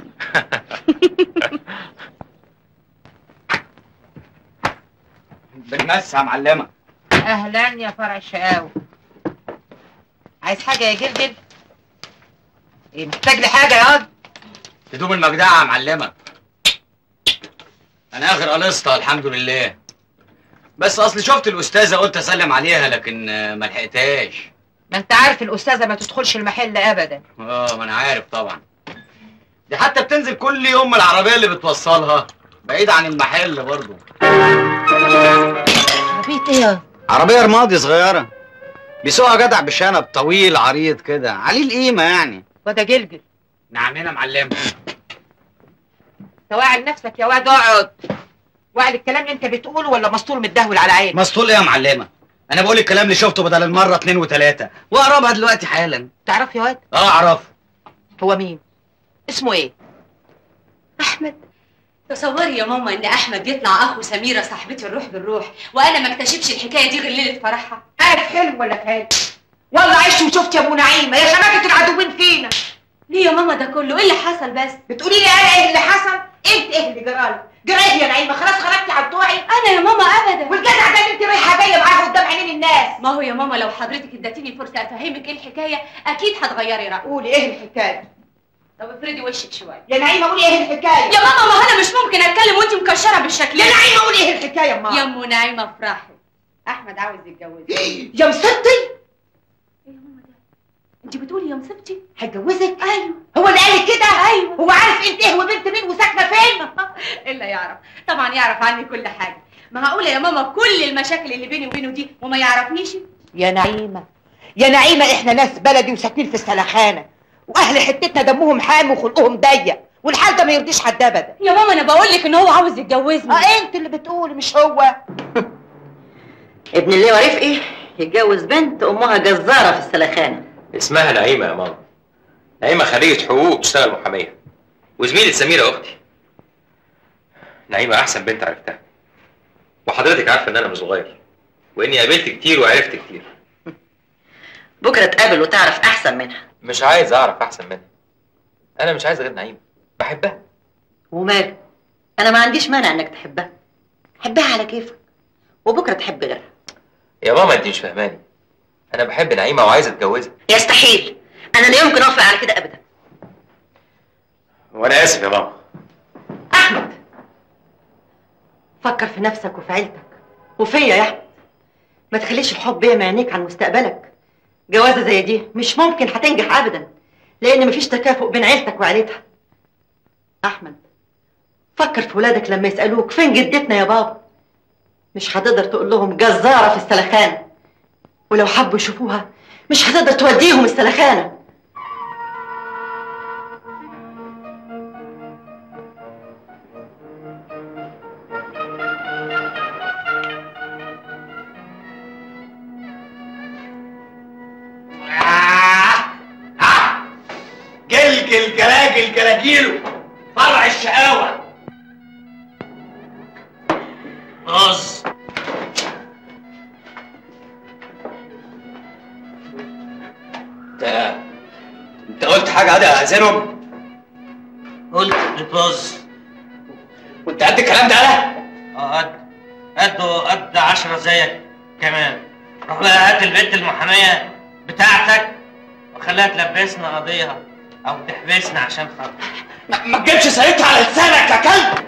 بالمسا يا معلمه. اهلا يا فرع الشقاوي. عايز حاجه يا جلجل؟ ايه محتاج لي حاجه يا واد؟ هدوم المجدعه يا معلمه. انا اخر قلصتها الحمد لله، بس اصل شفت الاستاذه قلت اسلم عليها لكن ما لحقتهاش. ما انت عارف الاستاذه ما تدخلش المحل ابدا. ما انا عارف طبعا، دي حتى بتنزل كل يوم من العربيه اللي بتوصلها بعيد عن المحل برضه. عربيه ايه يا؟ عربيه رمادي صغيره بيسوقها جدع بشنب طويل عريض كده عليه القيمه يعني. وده جلجل. نعم هنا معلم. توعي نفسك يا واد، اقعد. وعي الكلام اللي انت بتقوله ولا مسطول متدهول على عينك؟ مسطول ايه يا معلمه؟ انا بقول الكلام اللي شفته بدل المره 2 و3 واقربها دلوقتي حالا. تعرف يا واد؟ اعرف. هو مين؟ اسمه ايه؟ احمد. تصوري يا ماما ان احمد يطلع اخو سميره صاحبتي الروح بالروح وانا ما اكتشفش الحكايه دي غير ليله فرحها. قاعد حلم ولا حلم؟ والله عشت وشفت يا ابو نعيمه يا شبكه العدوين فينا. ليه يا ماما ده كله؟ ايه اللي حصل بس؟ بتقولي لي انا ايه اللي حصل؟ انت ايه اللي جرالك؟ جرالي يا نعيمه خلاص خرجتي على بتوعي؟ انا يا ماما ابدا. والجدع ده اللي انت رايحه جايه معاه قدام عينين الناس. ما هو يا ماما لو حضرتك اديتيني فرصه افهمك ايه الحكايه اكيد هتغيري رايك. قولي ايه الحكايه؟ طب افردي وشك شويه. يا نعيمه قولي ايه الحكايه؟ يا ماما ما انا مش ممكن اتكلم وانت مكشره بالشكل ده. يا نعيمه قولي ايه الحكايه يا ماما؟ يا ام نعيمه افرحي، احمد عاوز يتجوزك. يا مصيبتي؟ ايه يا ماما ده؟ انت بتقولي يا مصيبتي؟ هتجوزك؟ ايوه. هو اللي قالك كده؟ ايوه. هو عارف انت ايه وبنت مين وساكنه فين؟ الا يعرف، طبعا يعرف عني كل حاجه. معقوله يا ماما كل المشاكل اللي بيني وبينه دي وما يعرفنيش؟ يا نعيمه يا نعيمه احنا ناس بلدي وساكنين في السلخانه واهل حتتنا دمهم حامي وخلقهم ضيق والحال ده ما يرضيش حد ابدا. يا ماما انا بقول لك ان هو عاوز يتجوزني. انت اللي بتقولي مش هو. ابن اللواء رفقي يتجوز بنت امها جزاره في السلخانه. اسمها نعيمه يا ماما. نعيمه خريجه حقوق بتشتغل محاميه وزميله سميره اختي. نعيمه احسن بنت عرفتها، وحضرتك عارفه ان انا مش صغير واني قابلت كتير وعرفت كتير. بكره تقابل وتعرف احسن منها. مش عايز اعرف احسن منها، انا مش عايز غير نعيمه، بحبها. ومال؟ انا ما عنديش مانع انك تحبها، حبها على كيفك وبكره تحب غيرها. يا ماما انت مش فاهماني، انا بحب نعيمه وعايز اتجوزها. يستحيل، انا لا يمكن اوافق على كده ابدا. وانا اسف يا ماما. احمد فكر في نفسك وفي عيلتك وفيا يا احمد، ما تخليش الحب يعمي عينيك عن مستقبلك. جوازه زي دي مش ممكن هتنجح ابدا لان مفيش تكافؤ بين عيلتك وعيلتها. احمد فكر في ولادك لما يسالوك فين جدتنا يا بابا، مش هتقدر تقول لهم جزاره في السلخانه، ولو حبوا يشوفوها مش هتقدر توديهم السلخانه. جلجل جلاجل جلاجيله فرع الشقاوه. رز انت قلت حاجه عادي يا زينب؟ قلت بتبص. وانت قد الكلام ده قد 10 زيك كمان. روح بقى هات البنت المحاميه بتاعتك وخليها تلبسنا قضيه او تحبسنا عشان خاطر. ما تجيبش سيرتها على لسانك يا كلب.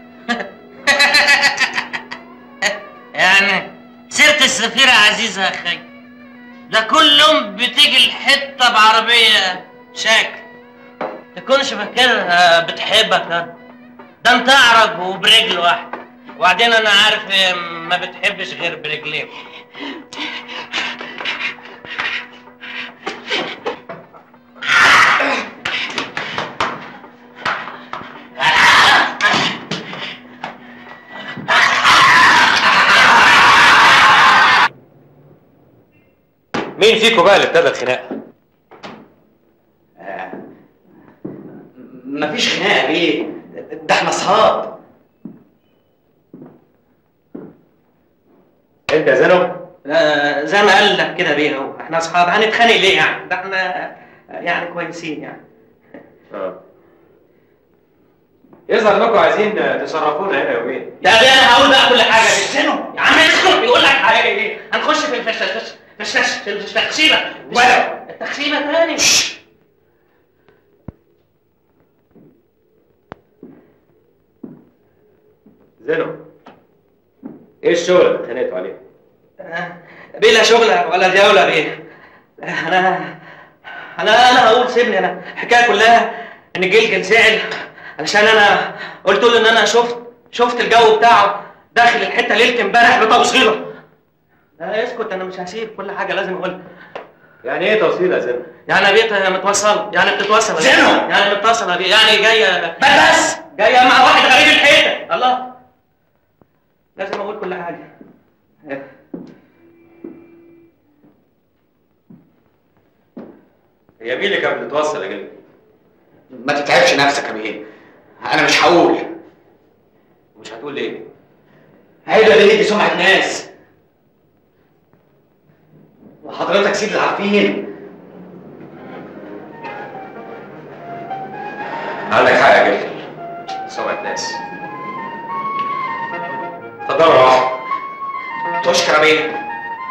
يعني سيرة السفيرة عزيزة يا اخي، ده كل يوم بتيجي الحتة بعربية شاكل. تكونش فاكرها بتحبك ده انت اعرج وبرجل واحدة، وبعدين انا عارف ما بتحبش غير برجلين. مين فيكم بقى اللي ابتدى الخناقه؟ مفيش خناقه بيه، ده احنا اصحاب. انت يا زينب؟ زي ما قال لك كده بيه، اهو احنا اصحاب، هنتخانق ليه يعني؟ ده احنا يعني كويسين يعني. يظهر انكم عايزين تصرفونا هنا يومين. يا بيه انا هقول بقى كل حاجه يا زينو، يا عم اسكت، بيقول لك على ايه؟ هنخش في التخشيبه التخشيبه تاني. زينب، ايه الشغل اللي اتخانقتوا عليه؟ بيه لا شغله ولا ديوله بيه. انا هقول سيبني، انا الحكايه كلها ان الجلجل زعل علشان انا قلت له ان انا شفت الجو بتاعه داخل الحته ليله امبارح بتوصيله. لا اسكت، انا مش هسيب، كل حاجه لازم اقولها. يعني ايه توصيله يا زينب؟ يعني بيتها متوصله، يعني بتتوصل زينب، يعني متصله بيه، يعني جايه بس جايه مع واحد غريب الحيطه. الله، لازم اقول كل حاجه. هي مين اللي كانت بتتوصل يا جلجل؟ ما تتعبش نفسك يا بيه، انا مش هقول. مش هتقول ليه؟ عيب يا بيه، دي سمعه ناس، وحضرتك سيد العارفين. عندك حق يا جلجل، سمعة ناس. اتفضلوا روحوا. تشكر يا بيه.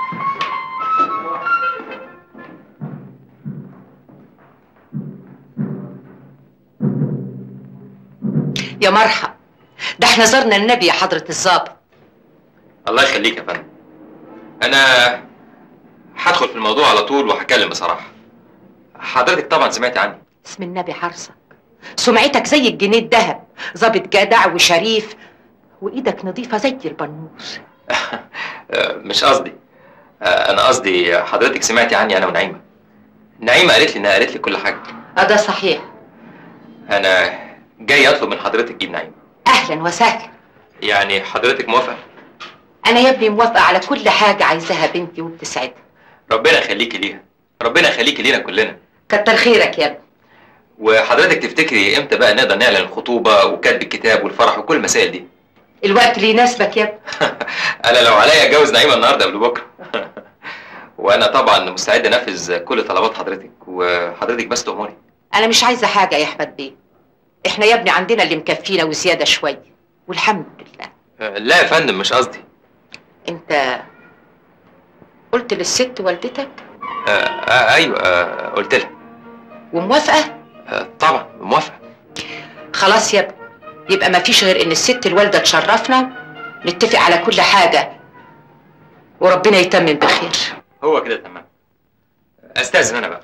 يا مرحب، ده احنا زرنا النبي يا حضرة الظابط. الله يخليك يا فندم. أنا هدخل في الموضوع على طول وهتكلم بصراحة. حضرتك طبعا سمعتي عني. اسم النبي حرصك، سمعتك زي الجنيه الذهب، ظابط جدع وشريف وايدك نظيفة زي البنوس. مش قصدي، أنا قصدي حضرتك سمعتي عني أنا ونعيمة. نعيمة قالت لي إنها قالت لي كل حاجة. ده صحيح. أنا جاي أطلب من حضرتك تجيب نعيمة. أهلا وسهلا. يعني حضرتك موافقة؟ أنا يا ابني موافقة على كل حاجة عايزاها بنتي وبتسعدها. ربنا يخليكي ليها، ربنا يخليكي لينا كلنا. كتر خيرك يا ابني. وحضرتك تفتكري امتى بقى نقدر نعلن الخطوبة وكتب الكتاب والفرح وكل المسائل دي؟ الوقت اللي يناسبك يا ابني. أنا لو عليا أتجوز نعيمة النهاردة قبل بكرة. وأنا طبعا مستعد أنفذ كل طلبات حضرتك، وحضرتك بس تأمري. أنا مش عايزة حاجة يا أحمد بيه. إحنا يا ابني عندنا اللي مكفينا وزيادة شوية، والحمد لله. لا يا فندم، مش قصدي. أنت قلت للست والدتك؟ أيوه، قلت لها. وموافقة؟ طبعا موافقة. خلاص يا ابني، يبقى ما فيش غير إن الست الوالدة تشرفنا، نتفق على كل حاجة وربنا يتمم بخير. هو كده تمام. أستأذن أنا بقى.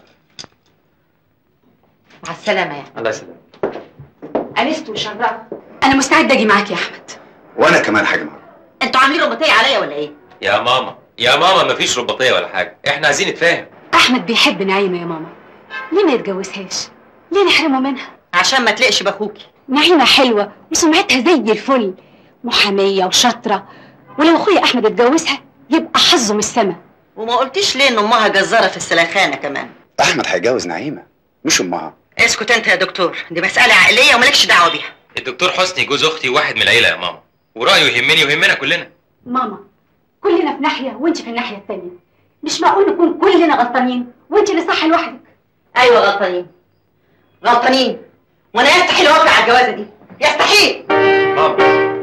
مع السلامة يا الله يسلمك. أنست وشرفت. انا مستعده اجي معاك يا احمد. وانا كمان حاجه معاك. انتوا عاملين رباطية عليا ولا ايه؟ يا ماما يا ماما، مفيش رباطية ولا حاجة، احنا عايزين نتفاهم. احمد بيحب نعيمه يا ماما، ليه ما يتجوزهاش؟ ليه نحرمه منها؟ عشان ما تلقش باخوكي. نعيمه حلوه وسمعتها زي الفل، محاميه وشاطره، ولو اخويا احمد اتجوزها يبقى حظه من السما. وما قلتيش ليه ان امها جزاره في السلاخانه كمان؟ احمد هيجوز نعيمه مش امها. اسكت انت يا دكتور، دي مساله عقليه ومالكش دعوه بيها. الدكتور حسني جوز اختي واحد من العيله يا ماما، ورايه يهمني ويهمنا كلنا. ماما، كلنا في ناحيه وانت في الناحيه الثانيه، مش معقول نكون كلنا غلطانين وانت اللي صح لوحدك. ايوه غلطانين، غلطانين، وانا يستحيل اوافق على الجوازه دي، يستحيل. ماما،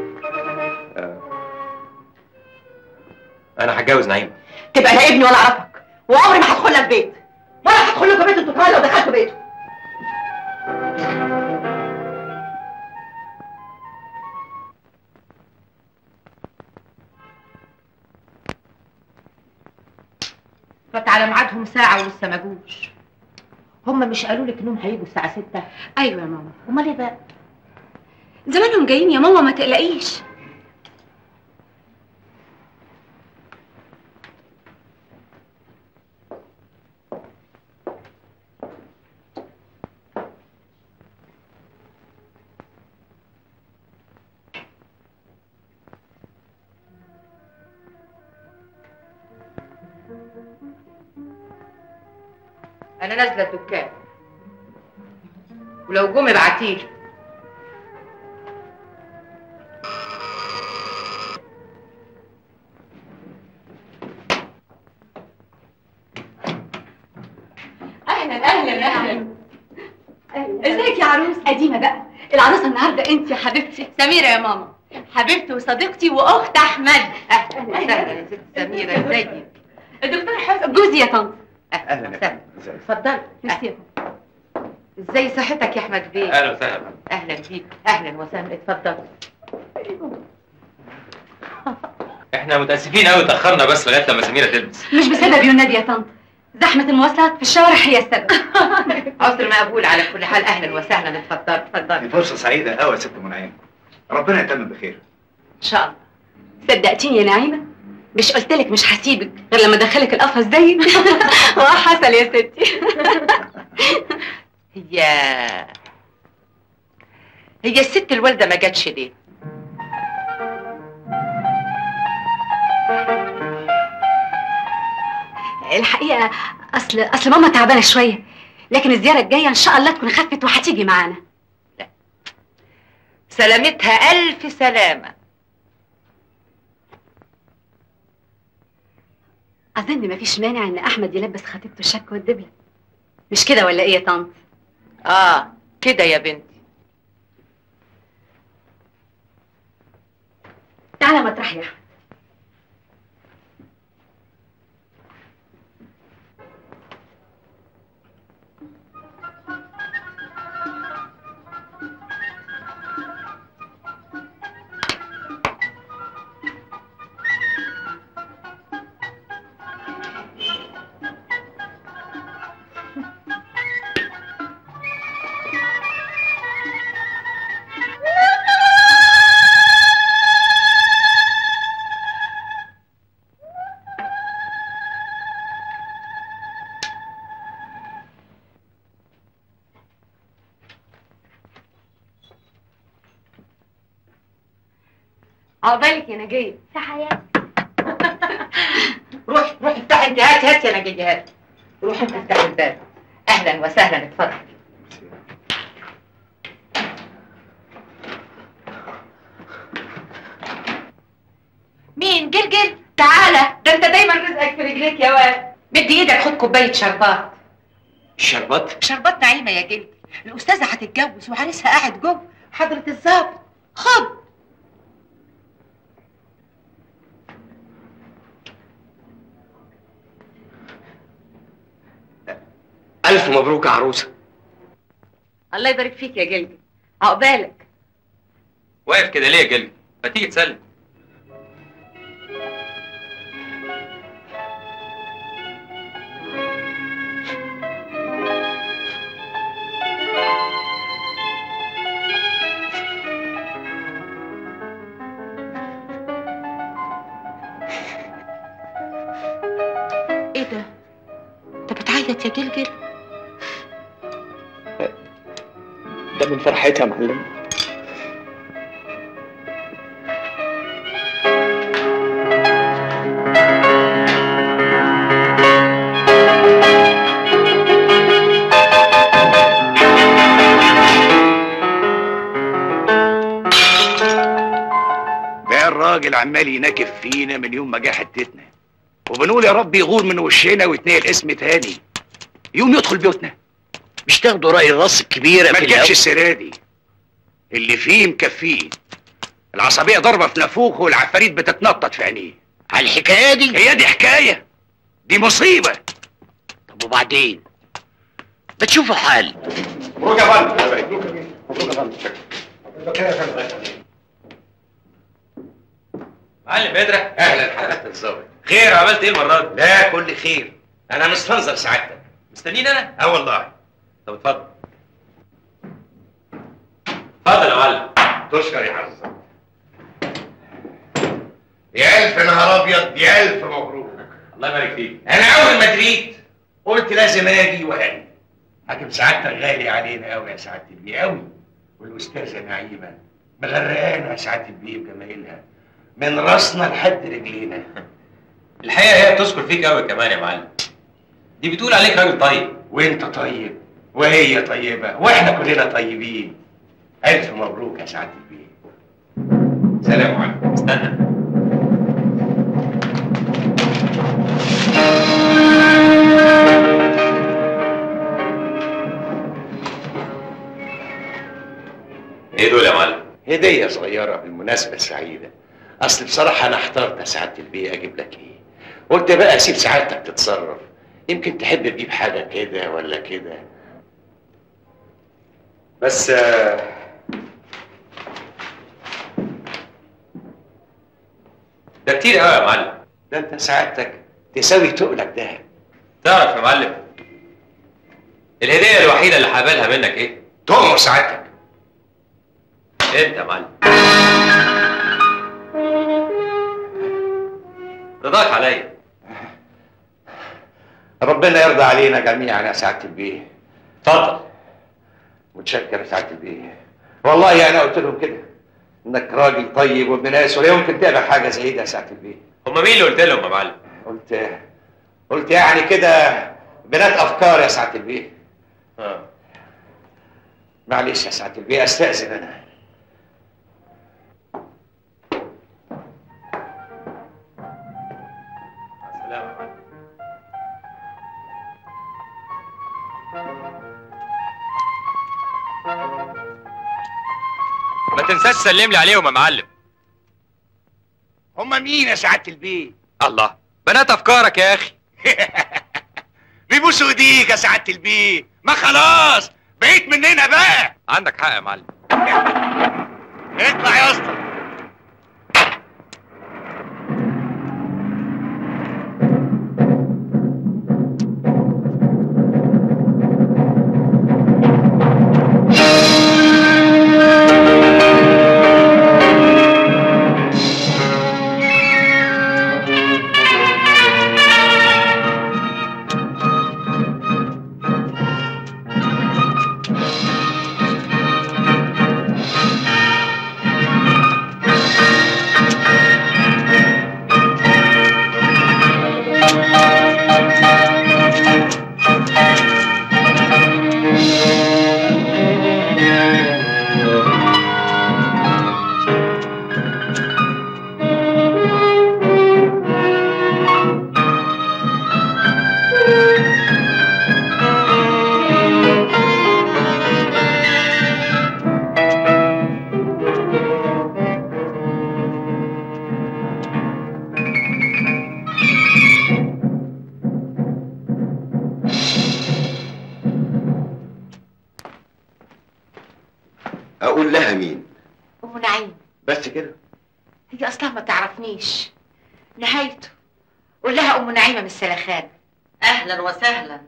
انا هتجوز نعيمه. تبقى لا ابني ولا اعرفك، وعمري ما هدخل لك بيت، ولا هدخل لكم بيت انتوا كمان لو دخلتوا بيته. فات على ميعادهم ساعة ولسه ما جوش. هم مش قالوا لك انهم هيجوا الساعة 6؟ ايوه يا ماما. امال ايه بقى؟ زمانهم جايين يا ماما، ما تقلقيش. انا نازله الدكان، ولو جم ابعتيلي. اهلا اهلا اهلا. ازيك يا عروس؟ قديمه بقى، العروسه النهارده انت يا حبيبتي. سميره يا ماما، حبيبتي وصديقتي واخت احمد. اهلا وسهلا يا ست سميره، ازيك؟ الدكتور حسن جوزي يا طنط. اهلا وسهلا، اتفضلي. ازاي صحتك يا احمد بيه؟ اهلا وسهلا. اهلا بيك، اهلا وسهلا، اتفضل. احنا متاسفين قوي اتاخرنا بس لغايه لما سميره تلبس. مش بسبب يوناد يا طنط، زحمه المواصلات في الشوارع هي السبب. عذر مقبول على كل حال، اهلا وسهلا، اتفضل اتفضل. دي فرصه سعيده قوي يا ست منعم، ربنا يتمم بخير ان شاء الله. صدقتيني يا نعيمه؟ مش قلت لك مش هسيبك غير لما ادخلك القفص زيك. حصل يا ستي. هي الست الوالده ما جاتش ليه؟ الحقيقه اصل ماما تعبانه شويه، لكن الزياره الجايه ان شاء الله تكون خفت وهتيجي معانا. لا، سلامتها الف سلامه. اظن مفيش مانع ان احمد يلبس خطيبته الشك والدبله، مش كده ولا ايه يا طنط؟ كده يا بنتي. تعالى مطرح يا احمد. عقبالك يا نجية. تحياتي. روح افتحي انت، هات يا نجية، هات. روح انت افتحي الباب. اهلا وسهلا، اتفضل. مين؟ جلجل؟ تعالى، ده انت دايما رزقك في رجليك يا واد. مد ايدك، خد كوبايه شربات. شربات نعيمه يا جلجل، الاستاذه هتتجوز وعريسها قاعد جوه، حضره الظابط. خد. ألف مبروك يا عروسة. الله يبارك فيك يا جلجل، عقبالك. واقف كده ليه يا جلجل؟ ما تيجي تسلم. ايه ده؟ انت بتعيط يا جلجل؟ ده من فرحتي يا معلم. ده الراجل عمال يناكف فينا من يوم ما جه حتتنا، وبنقول يا رب يغور من وشنا ويتنقل اسم تاني يوم يدخل بيوتنا. مش تاخدوا رأي الراس الكبيرة؟ ما تجيبش السيرة دي، اللي فيه مكفيه. العصبية ضربة في نافوخه والعفاريت بتتنطط في عينيه. على الحكاية دي؟ هي دي حكاية، دي مصيبة. طب وبعدين؟ ما تشوفوا حل. مبروك يا فندم. مبروك يا فندم. معلم بدرة، اهلا حضرتك الظابط. خير، عملت ايه المره دي؟ لا كل خير، انا مستنظر سعادتك. مستنيني انا؟ والله. طب اتفضل. اتفضل يا معلم. تشكر يا حضرتك الظابط. يا الف نهار ابيض، يا الف مبروك. الله يبارك فيك. انا اول ما دريت قلت لازم اجي واجي. حاكم سعادتك غالي علينا قوي يا سعاده البيه قوي، والاستاذه نعيمه مغرقانا يا سعاده البيه بجمايلها من راسنا لحد رجلينا. الحقيقه هي بتشكر فيك قوي كمان يا معلم. دي بتقول عليك راجل طيب. وانت طيب وهي طيبه واحنا كلنا طيبين. الف مبروك يا سعاده البيه. سلام عليكم. استنى. ايه دول يا معلم؟ هديه صغيره بالمناسبه السعيده. اصل بصراحه انا احترت يا سعاده البيه اجيب لك ايه. قلت بقى اسيب سعادتك تتصرف، يمكن تحب تجيب حاجه كده ولا كده. بس ده كتير قوي يا معلم. ده انت سعادتك تساوي تقلك دهب. تعرف يا معلم الهديه الوحيده اللي هقبلها منك ايه؟ تؤمر سعادتك. انت يا معلم رضاك عليا. ربنا يرضى علينا جميعا يا سعاده البيه. اتفضل. متشكر يا سعاده البيه. والله انا قلت لهم كده انك راجل طيب وابن ناس ولا يمكن تعمل حاجه زي دي يا سعاده البيه. هما مين اللي قلت لهم يا معلم؟ قلت يعني كده بنات افكار يا سعاده البيه. معلش يا سعاده البيه استاذن انا. السلام عليكم. ما تنساش تسلم لي عليهم يا معلم. هما مين يا سعاده البيه؟ الله، بنات افكارك يا اخي. بيبوسوا ايديك يا سعاده البيه. ما خلاص بقيت مننا بقى. عندك حق يا معلم. اطلع يا اسطى. اقول لها مين؟ ام نعيم. بس كده؟ هي اصلها ما تعرفنيش. نهايته قول لها ام نعيمه من السلخان. اهلا وسهلا.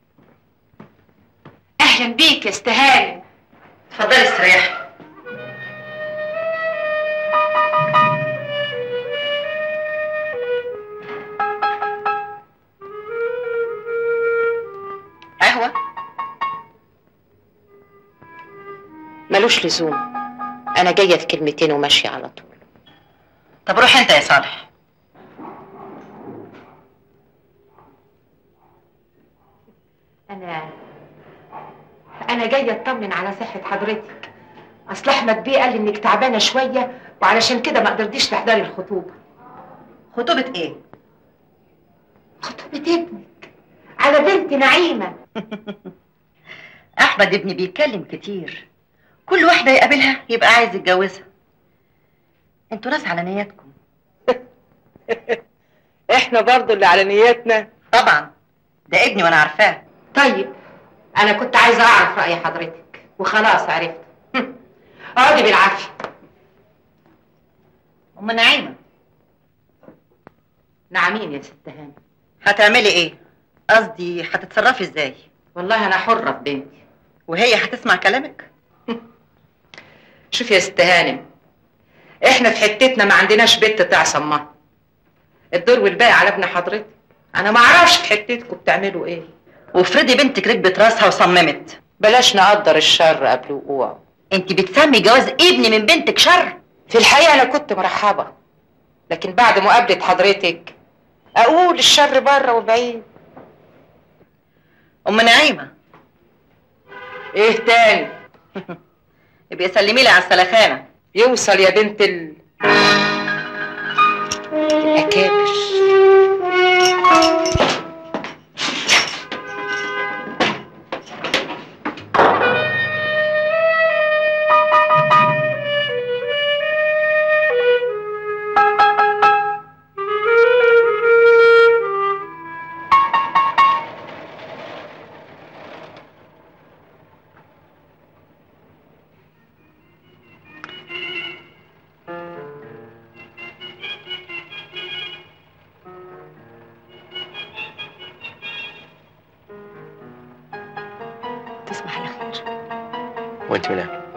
اهلا بيك يا استهانم. اتفضلي استريحي. قهوه ملوش لزوم، انا جايه في كلمتين وماشيه على طول. طب روح انت يا صالح. انا جايه اطمن على صحه حضرتك. اصل احمد بيه قال انك تعبانه شويه وعلشان كده ما قدرتيش تحضري الخطوبه. خطوبه ايه؟ خطوبه ابنك على بنت نعيمه. احمد ابني بيتكلم كتير، كل واحده يقابلها يبقى عايز يتجوزها. انتوا ناس على نياتكم. احنا برضو اللي على نياتنا. طبعا ده ابني وانا عارفاه. طيب انا كنت عايزه اعرف راي حضرتك وخلاص عرفت. اقعدي بالعافيه. ام نعيمه. نعمين يا ست هانم. هتعملي ايه؟ قصدي هتتصرفي ازاي؟ والله انا حره في بنتي. وهي هتسمع كلامك؟ شوفي يا ست هانم، احنا في حتتنا ما عندناش بنت تعصى امها. الدور والباقي على ابن حضرتك. انا ما اعرفش في حتتكم بتعملوا ايه. وافرضي بنتك ركبت راسها وصممت. بلاش نقدر الشر قبل وقوعه. انت بتسمي جواز ابني من بنتك شر؟ في الحقيقه انا كنت مرحبه، لكن بعد مقابله حضرتك اقول الشر بره وبعيد. ام نعيمه. ايه تاني؟ يبقى سلمي لي على السلخانه. يوصل يا بنت الأكابر. تصبح على خير. وانت من أهل.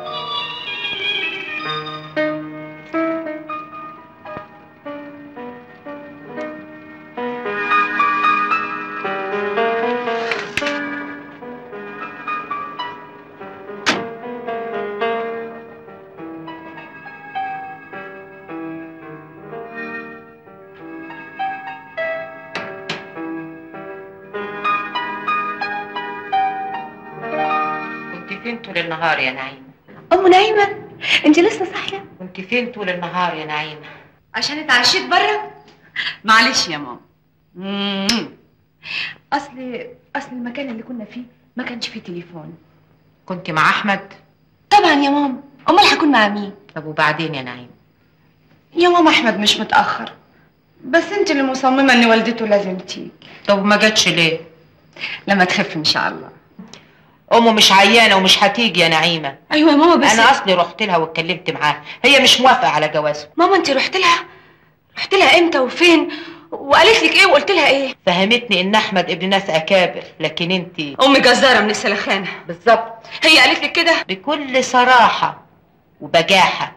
فين طول النهار يا نعيمة؟ ام نعيمه انت لسه صاحيه؟ كنت فين طول النهار يا نعيمة؟ عشان اتعشيت بره. معلش يا ماما. اصل المكان اللي كنا فيه ما كانش فيه تليفون. كنت مع احمد؟ طبعا يا ماما، امال هكون مع مين؟ طب وبعدين يا نعيمة؟ يا ماما احمد مش متاخر، بس انت اللي مصممه ان والدته لازم تيجي. طب ما جاتش ليه؟ لما تخف ان شاء الله. امه مش عيانه ومش هتيجي يا نعيمه. ايوه يا ماما بس انا اصلي رحت لها واتكلمت معاها، هي مش موافقه على جوازه. ماما انت رحت لها امتى وفين؟ وقالت لك ايه وقلت لها ايه؟ فهمتني ان احمد ابن ناس اكابر، لكن انت ام جزاره من السلخانه. بالظبط. هي قالت لك كده بكل صراحه وبجاحه.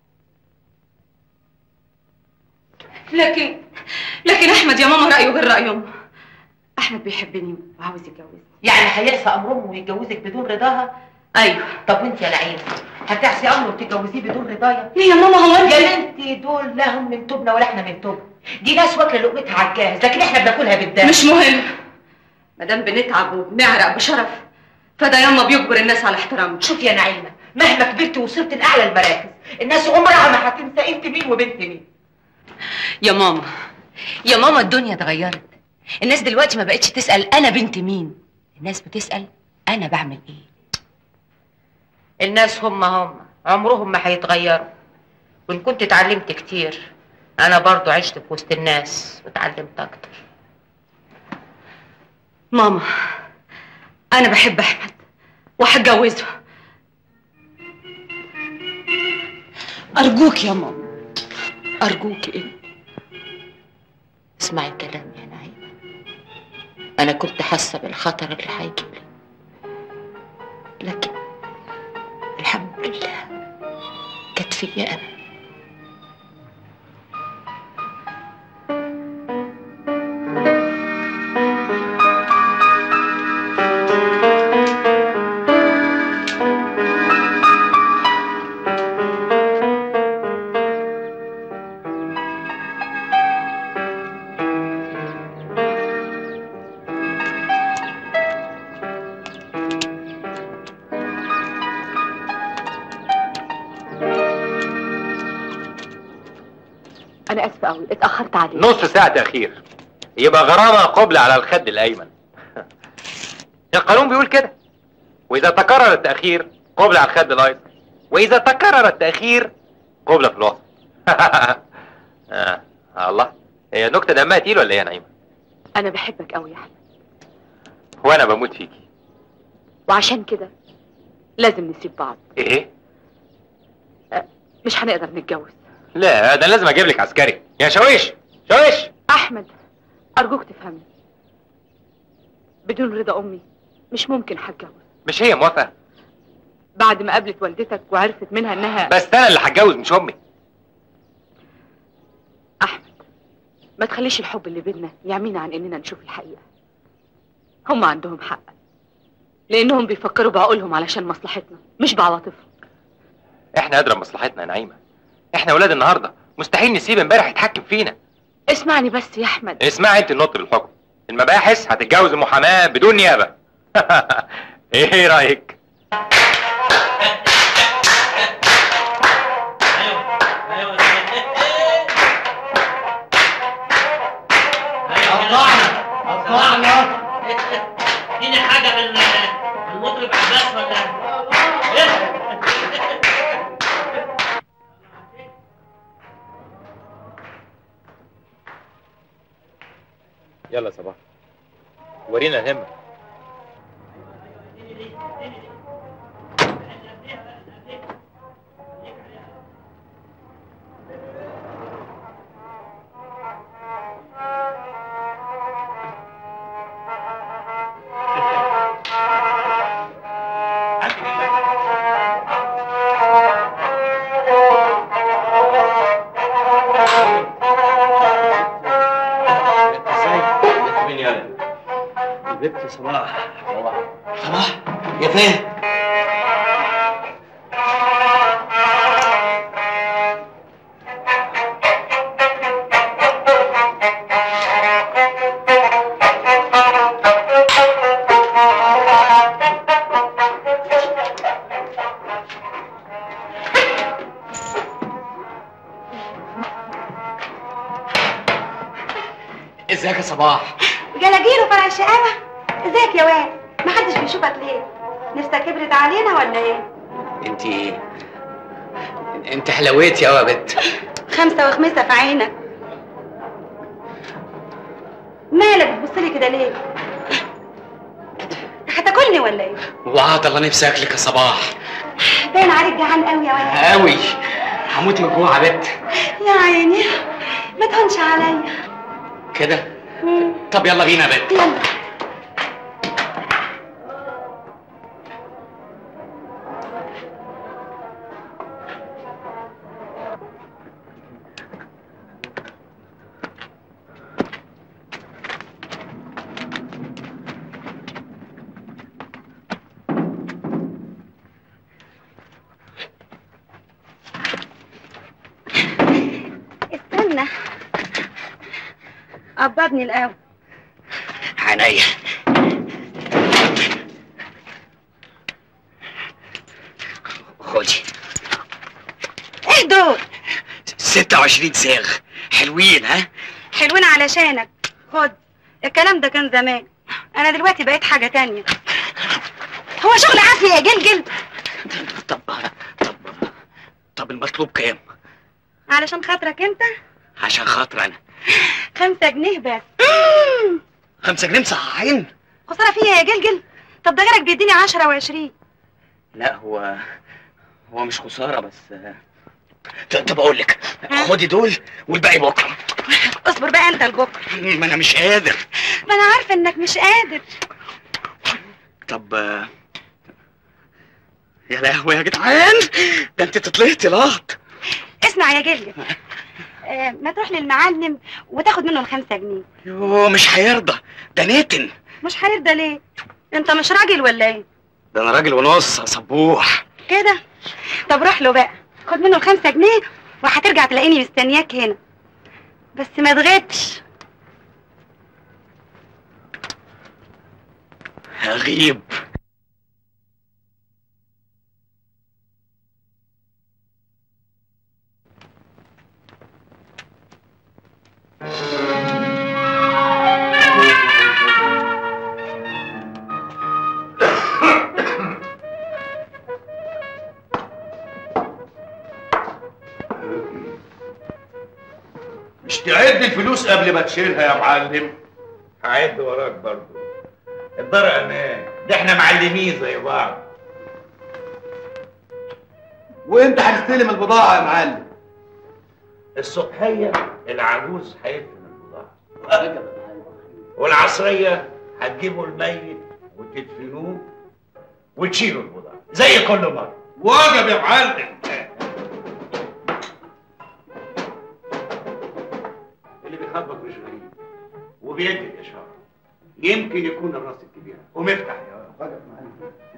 لكن احمد يا ماما رايه غير راي امه. احمد بيحبني وعاوز يتجوزني. يعني هيعصى امر امه ويتجوزك بدون رضاها؟ ايوه. طب وانت يا نعيمه هتعصي امره وتتجوزيه بدون رضايا؟ ليه يا ماما؟ هو انت يا بنتي دول لا هم من توبنا ولا احنا من توبنا، دي ناس واكله لقمتها على الجاهز، لكن احنا بناكلها بالدم. مش مهم، ما دام بنتعب وبنعرق بشرف فده ياما بيجبر الناس على احترامنا. شوف يا نعيمه، مهما كبرت ووصلت لاعلى المراكز الناس عمرها ما هتنسى انت مين وبنت مين. يا ماما الدنيا اتغيرت. الناس دلوقتي ما بقتش تسأل أنا بنت مين، الناس بتسأل أنا بعمل إيه. الناس هم عمرهم ما هيتغيروا، وإن كنت اتعلمت كتير أنا برضو عشت في وسط الناس واتعلمت أكتر. ماما أنا بحب أحمد وهتجوزه. أرجوك يا ماما، أرجوك إيه؟ اسمعي كلامي يا نعيمة، أنا كنت حاسة بالخطر اللي هيجيلي، لكن الحمد لله كانت فيا أنا. أنا آسفة أوي اتأخرت عليك. نص ساعة تأخير يبقى غرامة قبل على الخد الأيمن. القانون بيقول كده، وإذا تكرر التأخير قبل على الخد الأيسر، وإذا تكرر التأخير قبل في الوسط. الله، هي نكتة دمها تقيل ولا إيه يا نعيمة؟ أنا بحبك أوي يا أحمد، وأنا بموت فيكي، وعشان كده لازم نسيب بعض. إيه؟ مش هنقدر نتجوز. لا ده لازم اجيب لك عسكري يا شويش. احمد ارجوك تفهمني، بدون رضا امي مش ممكن هتجوز. مش هي موافقه؟ بعد ما قابلت والدتك وعرفت منها انها بس انا اللي هتجوز مش امي. احمد ما تخليش الحب اللي بينا يعمينا عن اننا نشوف الحقيقه. هم عندهم حق لانهم بيفكروا بعقولهم علشان مصلحتنا مش بعواطفهم. احنا ادرى بمصلحتنا يا نعيمه، احنا ولاد النهارده، مستحيل نسيب امبارح يتحكم فينا. اسمعني بس يا احمد. اسمعي انت النط بالحكم، المباحث هتتجوز المحاماه بدون نيابه. ايه رايك؟ قطعنا اديني حاجه من المطرب عباس ولا ايه؟ يلا صباح ورينا الهمة. البت صباح. صباح يا فين؟ ازيك يا صباح؟ جلاجير وفرع الشقاوة. ازيك يا واد؟ محدش بيشوفك ليه؟ نفسك كبرت علينا ولا ايه؟ انت حلويتي يا بت. خمسة وخمسة في عينك. مالك بتبصلي كده ليه؟ هتاكلني ولا ايه؟ وعد الله نفسي اكلك يا صباح. باين عليك جعان قوي يا واد. قوي هموت من الجوع يا بت. يا عيني ما تهونش عليا كده؟ طب يلا بينا يا بت. يلا. استنى قبضني الاول. عينيا. خدي. ايه دول؟ 26 صاغ حلوين ها؟ حلوين علشانك. خد الكلام ده كان زمان، انا دلوقتي بقيت حاجة تانية. هو شغل عافية يا جلجل. طب المطلوب كام؟ علشان خاطرك انت عشان خاطر انا 5 جنيه بس. 5 جنيه مصححين؟ خسارة فيها يا جلجل. طب ده غيرك بيديني 10 و20. لا هو مش خسارة بس. طب اقول لك خدي دول والباقي بكره. اصبر بقى انت لبكره. ما انا مش قادر. ما انا عارفه انك مش قادر. طب يا لهوي يا جدعان، ده انت تطلعتي لقط. اسمع يا جلجل، ما تروح للمعلم وتاخد منه ال5 جنيه. يوه مش هيرضى، ده نتن. مش هيرضى ليه؟ انت مش راجل ولا ايه؟ ده انا راجل ونص يا صبوح. كده؟ طب روح له بقى خد منه ال5 جنيه وهترجع تلاقيني مستنياك هنا، بس ما تغيبش. هغيب. مش تعد الفلوس قبل ما تشيلها يا معلم؟ هعد وراك برضه. الدار امان، ده احنا معلمين زي بعض. وامتى هنستلم البضاعة يا معلم؟ الصبحية العجوز هيدفن البضاعة. والعصرية هتجيبوا الميت وتدفنوه وتشيلوا البضاعة زي كل مرة. واجب يا معلم. اللي بيخاطبك مش غريب وبيدي الإشارة. يمكن يكون الراس الكبيرة. قوم افتح يا واجب معلم.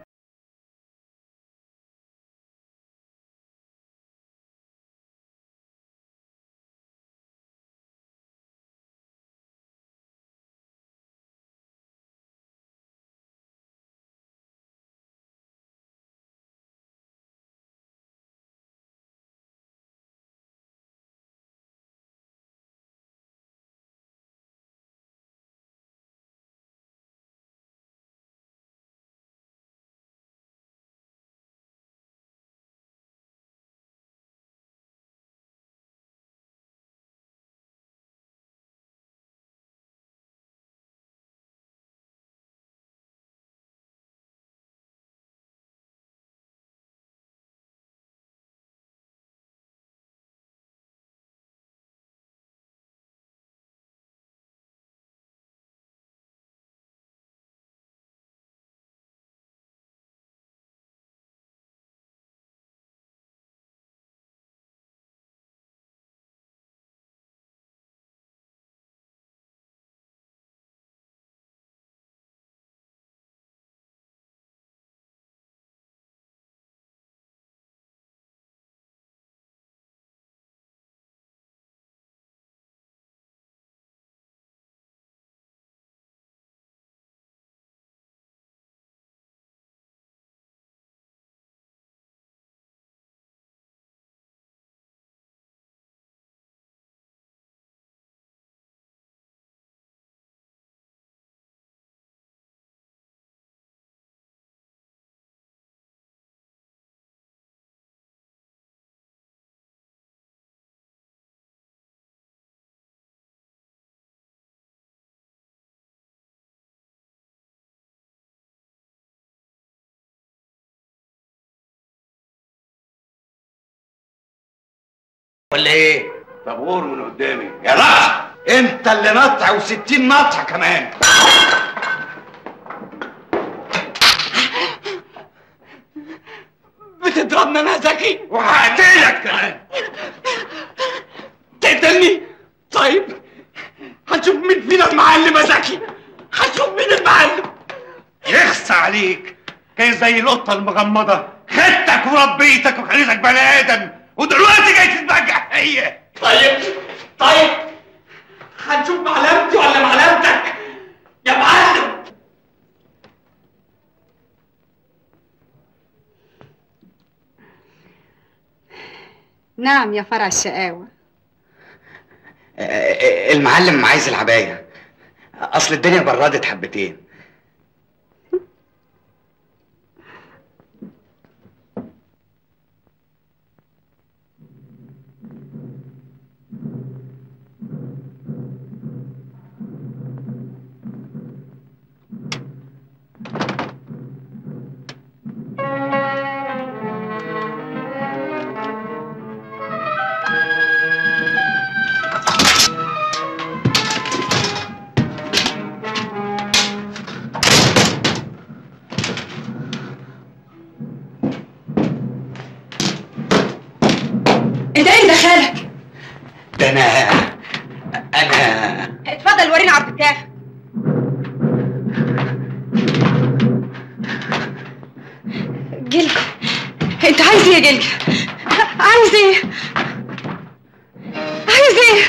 ولا ايه؟ طب غور من قدامي يا نطع. انت اللي نطع و60 نطع كمان. بتضربني انا زكي وهقتلك كمان. تقتلني؟ طيب هنشوف مين فينا المعلم يا زكي. هنشوف مين المعلم. يخص عليك، كان زي القطه المغمضه، خدتك وربيتك وخليتك بني ادم، ودلوقتي جاي تتبجح هي. طيب هنشوف معلمتي ولا معلمتك يا معلم. نعم يا فرع الشقاوة. المعلم عايز العباية، اصل الدنيا بردت حبتين. انت ايه اللي دخلك؟ ده انا اتفضل ورينا عبد الكافي. جلجل، انت عايز ايه يا جلجل؟ عايز ايه؟ عايز ايه؟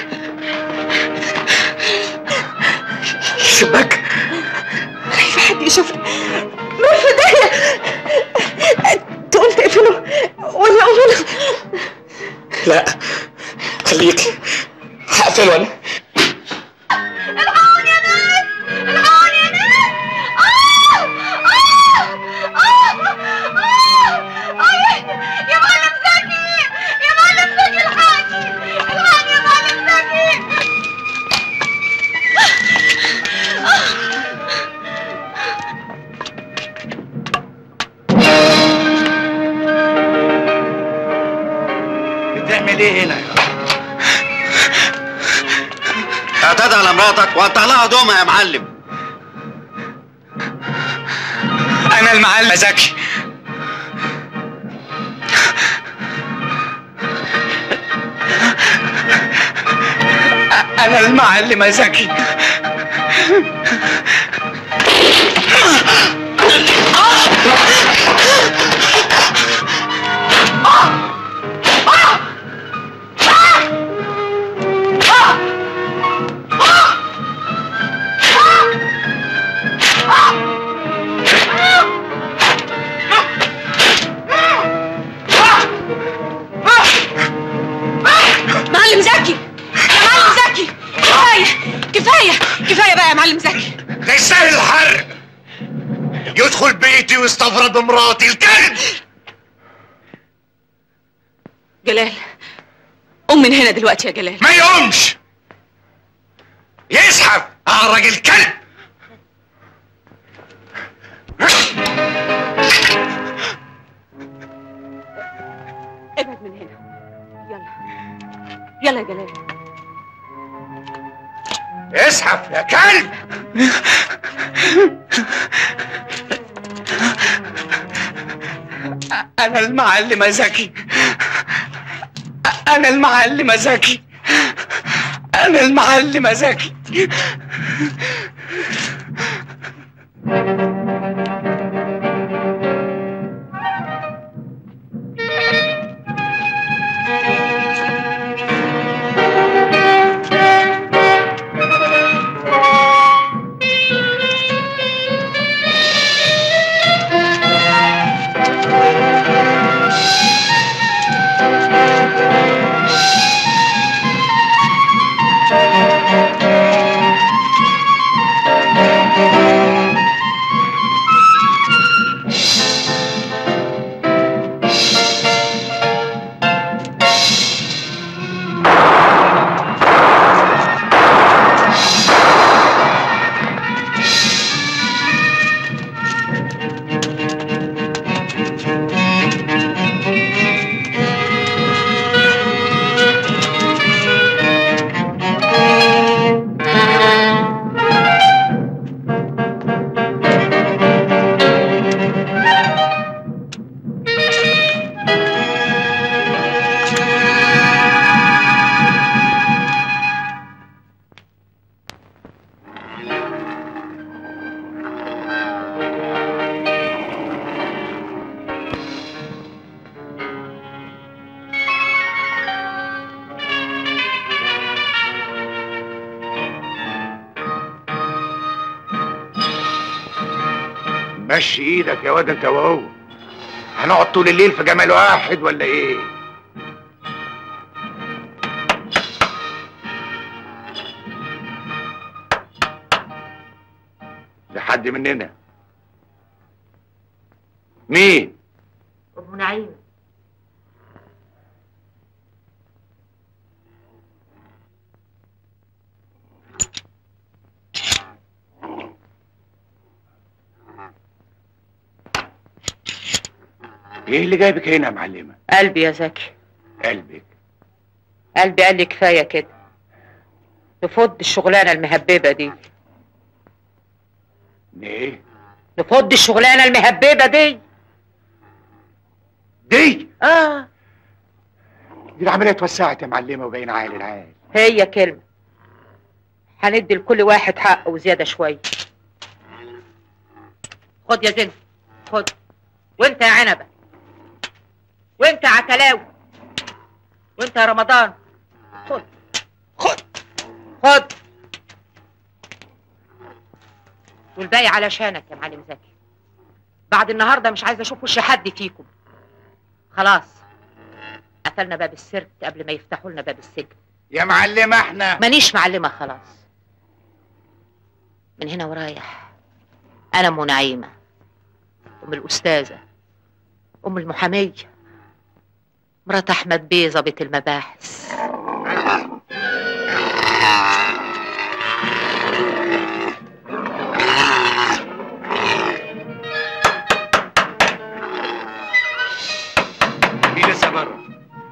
الشباك خايفة حد يشوفني. نور في ايديا. تقوم تقفله ولا اقوم؟ لا خليكي، هقفله انا. العون يا ناس، العون يا ناس. يا معلم زكي، يا معلم زكي الحقني، الحقني يا معلم زكي. بتعمل ايه هنا؟ اعتدى على مراتك وقطع لها هدومها يا معلم. انا المعلم زكي. انا المعلم زكي. معلم زكي، يا معلم زكي، كفاية كفاية كفاية بقى يا معلم زكي. ده يستاهل الحرق. يدخل بيتي ويستفرد بمراتي الكلب. جلال، قوم من هنا دلوقتي يا جلال. ما يقومش، يزحف اعرج الكلب. ابعد من هنا. يلا يلا يا جلال. ازحف يا كلب. انا المعلم زكي. انا المعلم زكي. انا المعلم زكي. مشي ايدك يا واد انت وهو. هنقعد طول الليل في جمال واحد ولا ايه؟ لحد مننا. مين؟ ام نعيمه. ايه اللي جايبك هنا يا معلمه؟ قلبي يا زكي. قلبك؟ قلبي قال لي كفايه كده، نفض الشغلانه المهببه دي. ايه؟ نفض الشغلانه المهببه دي. دي العمليه اتوسعت يا معلمه وبقينا عال العال. هي كلمه، هندي لكل واحد حقه وزياده شويه. خد يا زين، خد. وانت يا عنبه، وانت يا عكلاوي، وانت يا رمضان، خد خد خد. والباقي علشانك يا معلم زكي. بعد النهارده مش عايزه اشوف وش حد فيكم. خلاص قفلنا باب السيرك قبل ما يفتحوا لنا باب السجن. يا معلمه احنا مانيش معلمه خلاص. من هنا ورايح انا ام نعيمه، ام الاستاذه، ام المحاميه، مرات احمد بيه ظابط المباحث. مين لسه بره؟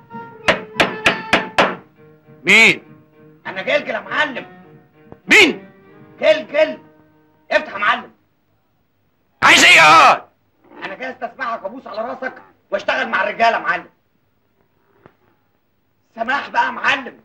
مين؟ انا جلجل يا معلم. مين؟ جلجل. افتح يا معلم. عايز ايه يا؟ انا جاي استسمعك وابوس على راسك واشتغل مع الرجاله يا معلم. سماح بقى يا معلم.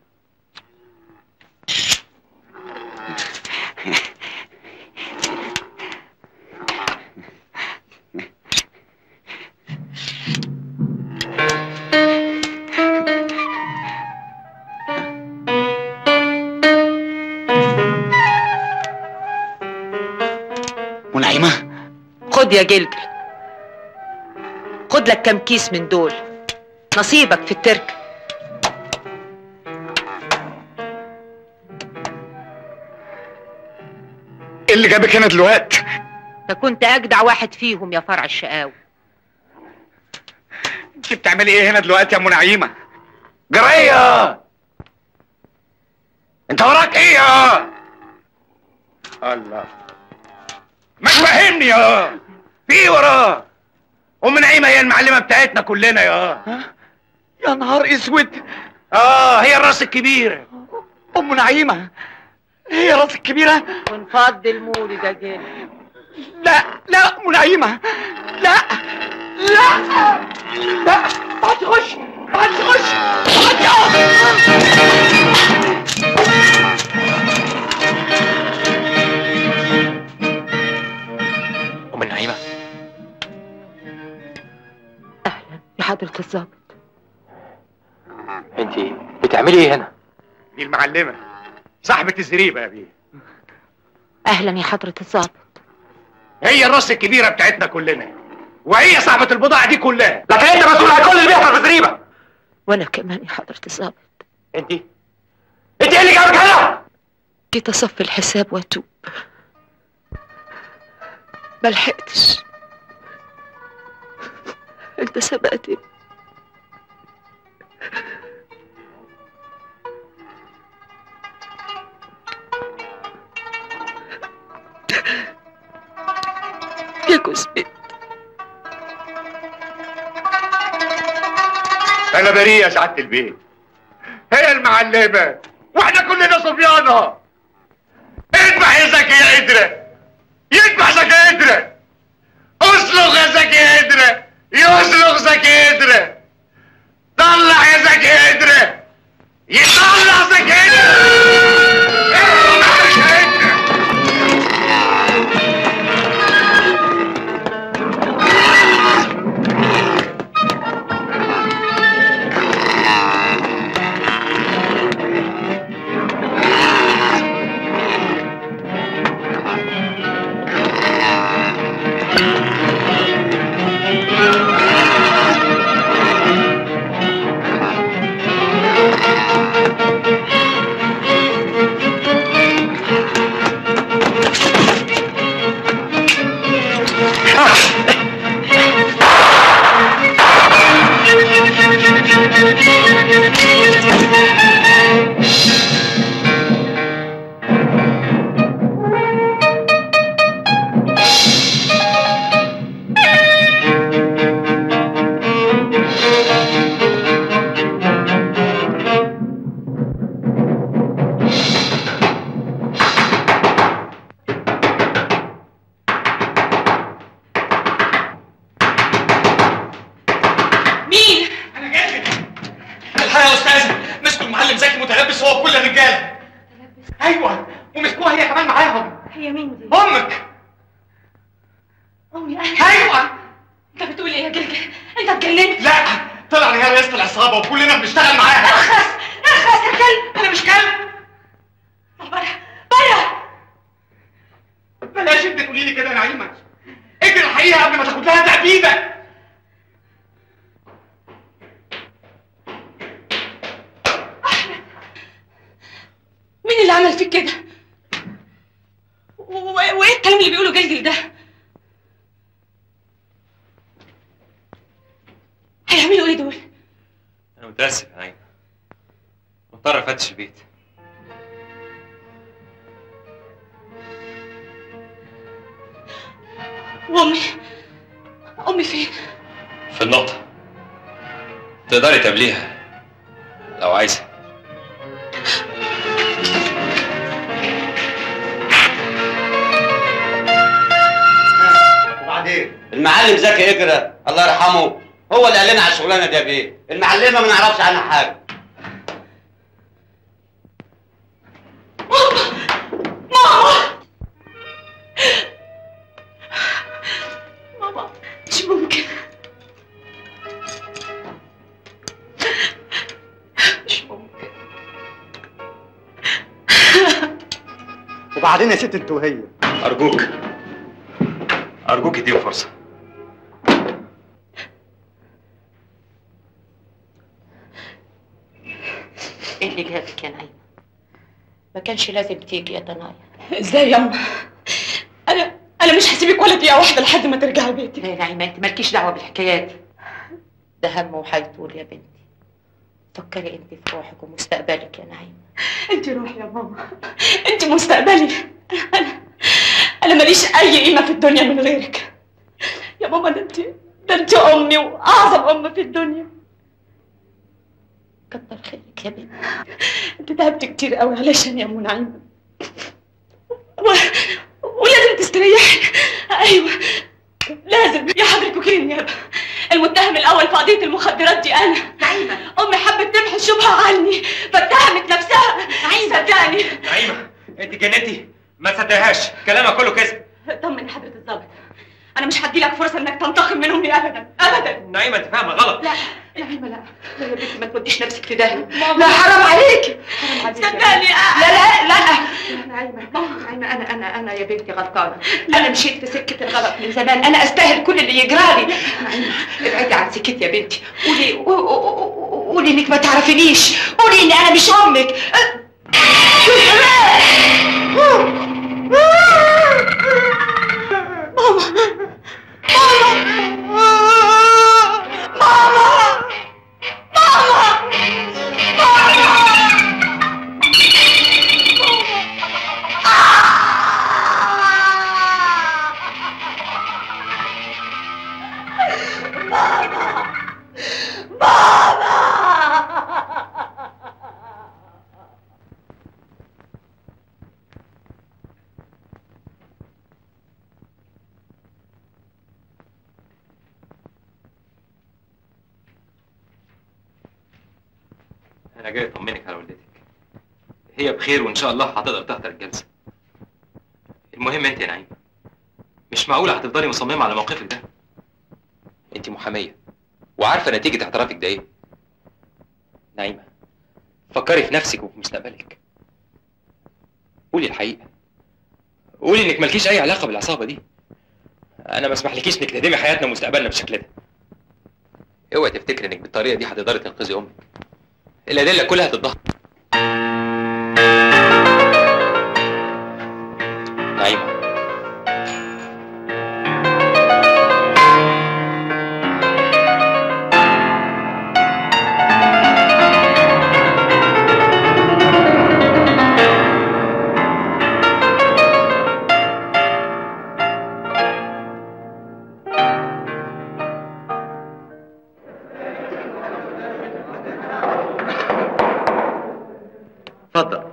ونعيمه خد يا جلجل، خد لك كام كيس من دول، نصيبك في التركه. ايه اللي جابك هنا دلوقتي؟ انت كنت اجدع واحد فيهم يا فرع الشقاوي. انت بتعملي ايه هنا دلوقتي يا ام نعيمه؟ جريه انت وراك ايه يا؟ الله مش فاهمني يا. في ايه وراه؟ ام نعيمه هي المعلمه بتاعتنا كلنا يا. يا نهار اسود. هي الراس الكبيره. ام نعيمه هي راس الكبيره. ونفض المولد ده جيل. لا ام نعيمه. لا ما تخش ما تخش. ام نعيمه. اهلا يا حضره الظابط. انت بتعملي ايه هنا؟ دي المعلمه صاحبه الزريبه يا بيه. اهلا يا حضره الظابط. هي الراس الكبيره بتاعتنا كلنا، وهي صاحبه البضاعه دي كلها. لكن انت مسؤول عن كل اللي بيحصل في الزريبه. وانا كمان يا حضره الظابط. انت ايه اللي جابك هنا؟ جيت اصفي الحساب واتوب، ملحقتش. انت سبقتني. يا جوز بنت. انا بريء يا سعاده البيت. هي المعلمه واحنا كلنا صبيانه. اذبح يا زكي يا قدره، يذبح زكي قدره. اصلغ يا زكي قدره، يصلغ زكي قدره. طلع يا زكي قدره، يطلع زكي قدره. متلبس هو بكل الرجاله. ايوه ومسكوها هي كمان معاهم. هي مين دي؟ امك. امي انا؟ ايوه. انت بتقول ايه يا جلجل؟ انت اتجننت؟ لا طلع ان هي رئيسة العصابه وكلنا بنشتغل معاها. اخرس اخرس يا كلب. انا مش كلب. طب بره بره. بلاش انت تقولي لي كده يا نعيمه. اجري الحقيقه قبل ما تاخد لها تأبيدة. مين اللي عمل فيك كده؟ وايه الكلام اللي بيقوله جلجل ده؟ هيعملوا ايه دول؟ انا متاسف يا نعيمه، مضطر افتش البيت. وامي؟ امي فين؟ في النقطه، تقدري تقابليها لو عايزه. وبعدين المعلم زكي اجرى الله يرحمه هو اللي قال لنا على الشغلانه دي يا بيه. المعلمه ما نعرفش عنها حاجه. ماما مش ممكن. مش ممكن. وبعدين يا ست انت وهي، ارجوك اديهم فرصه. ايه اللي جابك يا نعيمه؟ ما كانش لازم تيجي يا دنايا. ازاي يا أما؟ انا مش هسيبك ولا دقيقه واحده لحد ما ترجعي بيتك. لا يا نعيمه انت مالكيش دعوه بالحكايات دي. ده هم وهيطول يا بنتي. فكري انت في روحك ومستقبلك يا نعيمه. انت روحي يا ماما، انت مستقبلي. انا ماليش اي قيمه في الدنيا من غيرك يا ماما. ده انت امي واعظم ام في الدنيا. كتر خيرك يا بنتي. انت تعبت كتير قوي علشان يا ام نعيمه ولازم تستريحي. ايوه لازم يا حضرة وكيل النيابه. المتهم الاول في قضيه المخدرات دي انا نعيمه. امي حبت تمحي الشبهه عني فاتهمت نفسها. نعيمه صدقني. نعيمه انت جننتي، ما تصدقهاش، كلامها كله كذب. طمن حضرة الضابط، انا مش هديلك فرصه انك تنتقم من امي ابدا ابدا. نعيمه انت فاهمه غلط. لا يا نعيمه لا يا بنتي ما توديش نفسك في داهيه. لا حرام عليكي حرام عليكي صدقني. لا نعيمه انا يا بنتي غلطانه. انا مشيت في سكه الغلط من زمان. انا استاهل كل اللي يجرالي. نعيمه ابعدي عن سكتي يا بنتي. قولي انك ما تعرفينيش. قولي اني انا مش امك. انا جاي اطمنك على والدتك، هي بخير وان شاء الله هتقدر تحضر الجلسه. المهم انت يا نعيمه، مش معقوله هتفضلي مصممه على موقفك ده. انت محاميه وعارفه نتيجه اعترافك ده ايه. نعيمه فكري في نفسك وفي مستقبلك. قولي الحقيقه، قولي انك مالكيش اي علاقه بالعصابه دي. انا ما اسمحلكيش انك تهدمي حياتنا ومستقبلنا بالشكل ده. اوعي تفتكري انك بالطريقه دي هتقدري تنقذي امك. الادله كلها ضدها. نعيمه اتفضل.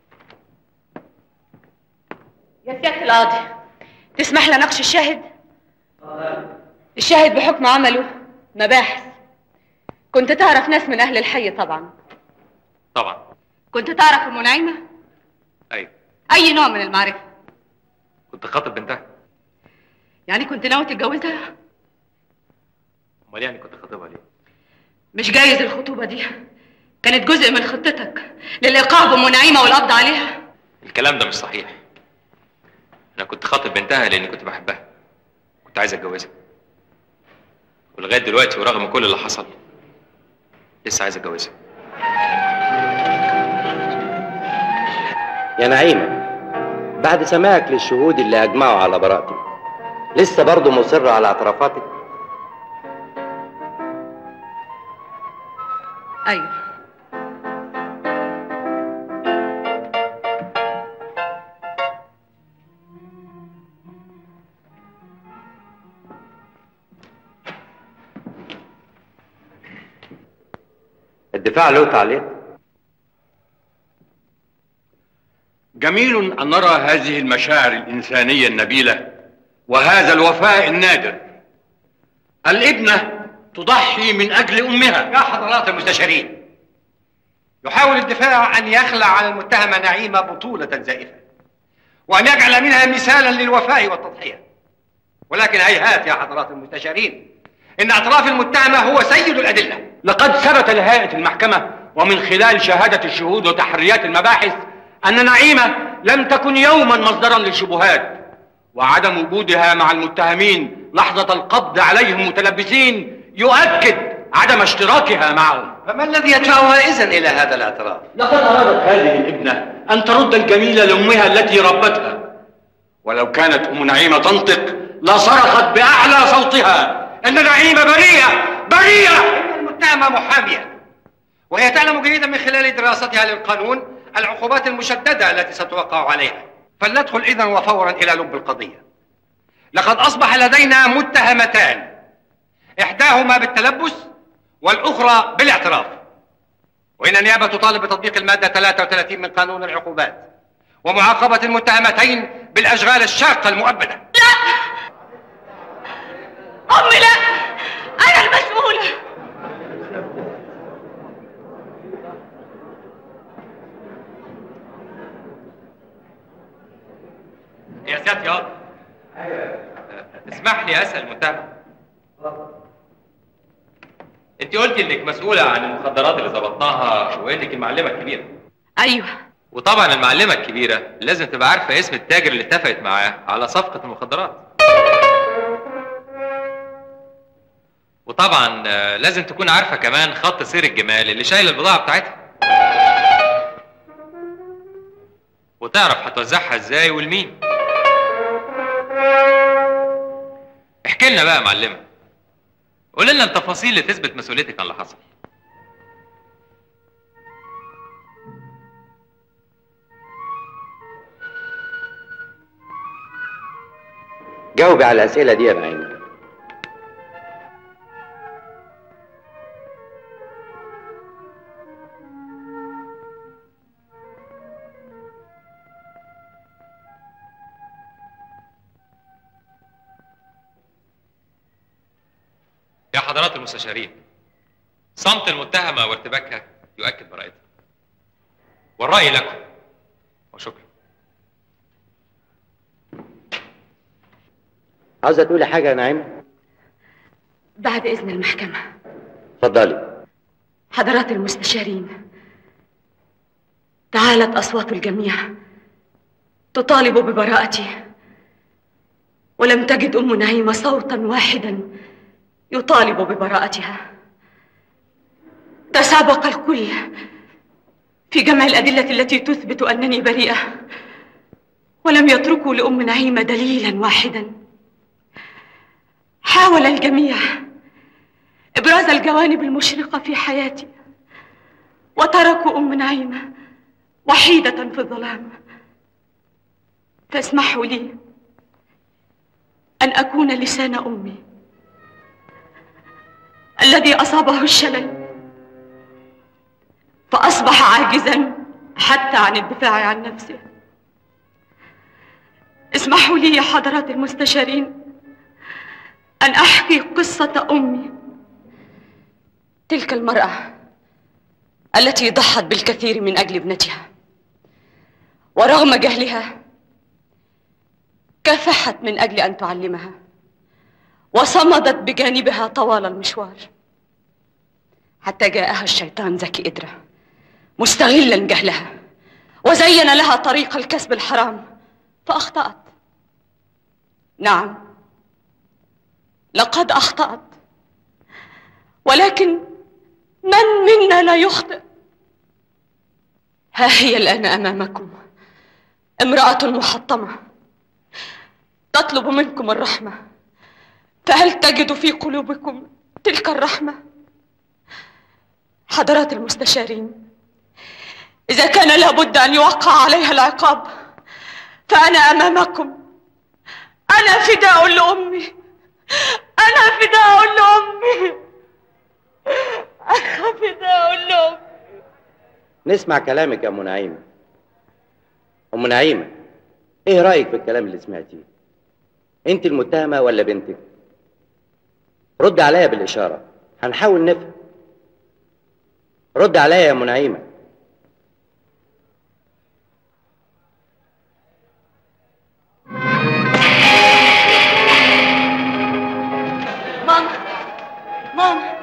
يا سيادة القاضي تسمح لي اناقش الشاهد؟ الشاهد بحكم عمله مباحث. كنت تعرف ناس من اهل الحي طبعا. طبعا. كنت تعرف ام نعيمه؟ ايوه. اي نوع من المعرفه؟ كنت خاطب بنتها. يعني كنت ناوي تتجوزها؟ امال يعني كنت خاطبها ليه؟ مش جايز الخطوبه دي كانت جزء من خطتك للايقاع بام نعيمه والقبض عليها؟ الكلام ده مش صحيح. انا كنت خاطب بنتها لاني كنت بحبها، كنت عايز اتجوزها، ولغايه دلوقتي ورغم كل اللي حصل لسه عايز اتجوزها. يا نعيمة، بعد سماعك للشهود اللي أجمعوا على براءتك لسه برضه مصرة على اعترافاتك؟ ايوه. الدفاع له تعليق؟ جميل أن نرى هذه المشاعر الإنسانية النبيلة وهذا الوفاء النادر. الابنة تضحي من أجل أمها. يا حضرات المستشارين، يحاول الدفاع أن يخلع عن المتهمة نعيمة بطولة زائفة وأن يجعل منها مثالا للوفاء والتضحية، ولكن هيهات يا حضرات المستشارين، إن اعتراف المتهمة هو سيد الأدلة. لقد ثبت لهيئة المحكمة ومن خلال شهادة الشهود وتحريات المباحث أن نعيمة لم تكن يوما مصدرا للشبهات، وعدم وجودها مع المتهمين لحظة القبض عليهم متلبسين يؤكد عدم اشتراكها معهم. فما الذي يدفعها إذن إلى هذا الاعتراف؟ لقد أرادت هذه الابنة أن ترد الجميل لأمها التي ربتها، ولو كانت أم نعيمة تنطق لصرخت بأعلى صوتها أن نعيمة بريئة بريئة. إن المتهمة محامية، وهي تعلم جيدا من خلال دراستها للقانون العقوبات المشددة التي ستوقع عليها. فلندخل إذن وفورا إلى لب القضية. لقد أصبح لدينا متهمتان، إحداهما بالتلبس والأخرى بالاعتراف، وإن النيابة تطالب بتطبيق المادة 33 من قانون العقوبات ومعاقبة المتهمتين بالأشغال الشاقة المؤبدة. لا أمي، لا، أنا المسؤولة. يا سيادة ياض، اسمح لي اسال المتهم. انت قلتي انك مسؤوله عن المخدرات اللي ظبطناها وانك المعلمه الكبيره. ايوه. وطبعا المعلمه الكبيره لازم تبقى عارفه اسم التاجر اللي اتفقت معاه على صفقه المخدرات. وطبعا لازم تكون عارفه كمان خط سير الجمال اللي شايل البضاعه بتاعتها، وتعرف هتوزعها ازاي ولمين. احكي لنا بقى يا معلمه، قول لنا التفاصيل اللي تثبت مسؤوليتك عن اللي حصل. جاوبي على الأسئلة دي يا نعيمة. يا حضرات المستشارين، صمت المتهمة وارتباكها يؤكد براءتها، والرأي لكم، وشكرا. عاوزة تقولي حاجة يا نعيمة؟ بعد إذن المحكمة. اتفضلي. حضرات المستشارين، تعالت أصوات الجميع تطالب ببراءتي، ولم تجد أم نعيمة صوتا واحدا يطالب ببراءتها. تسابق الكل في جمع الأدلة التي تثبت أنني بريئة، ولم يتركوا لأم نعيمة دليلا واحدا. حاول الجميع إبراز الجوانب المشرقة في حياتي، وتركوا أم نعيمة وحيدة في الظلام. فاسمحوا لي أن أكون لسان أمي الذي أصابه الشلل فأصبح عاجزا حتى عن الدفاع عن نفسه. اسمحوا لي يا حضرات المستشارين أن أحكي قصة أمي، تلك المرأة التي ضحت بالكثير من أجل ابنتها، ورغم جهلها كافحت من أجل أن تعلمها، وصمدت بجانبها طوال المشوار، حتى جاءها الشيطان ذكي إدرة مستغلا جهلها، وزين لها طريق الكسب الحرام فأخطأت. نعم، لقد أخطأت، ولكن من منا لا يخطئ؟ ها هي الآن أمامكم امرأة محطمة تطلب منكم الرحمة، فهل تجد في قلوبكم تلك الرحمة؟ حضرات المستشارين، إذا كان لابد أن يوقع عليها العقاب فأنا أمامكم، أنا فداء لأمي، أنا فداء لأمي، أنا فداء لأمي. نسمع كلامك يا أم نعيمة. أم نعيمة، إيه رأيك في الكلام اللي سمعتيه؟ أنت المتهمة ولا بنتك؟ رد عليا بالإشارة، هنحاول نفهم. رد عليا يا أم نعيمة. ماما، ماما،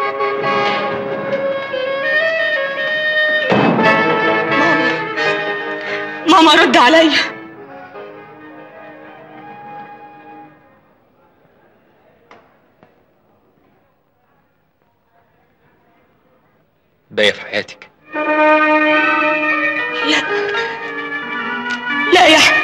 ماما رد عليا. باقية في حياتك؟ لا، لا يا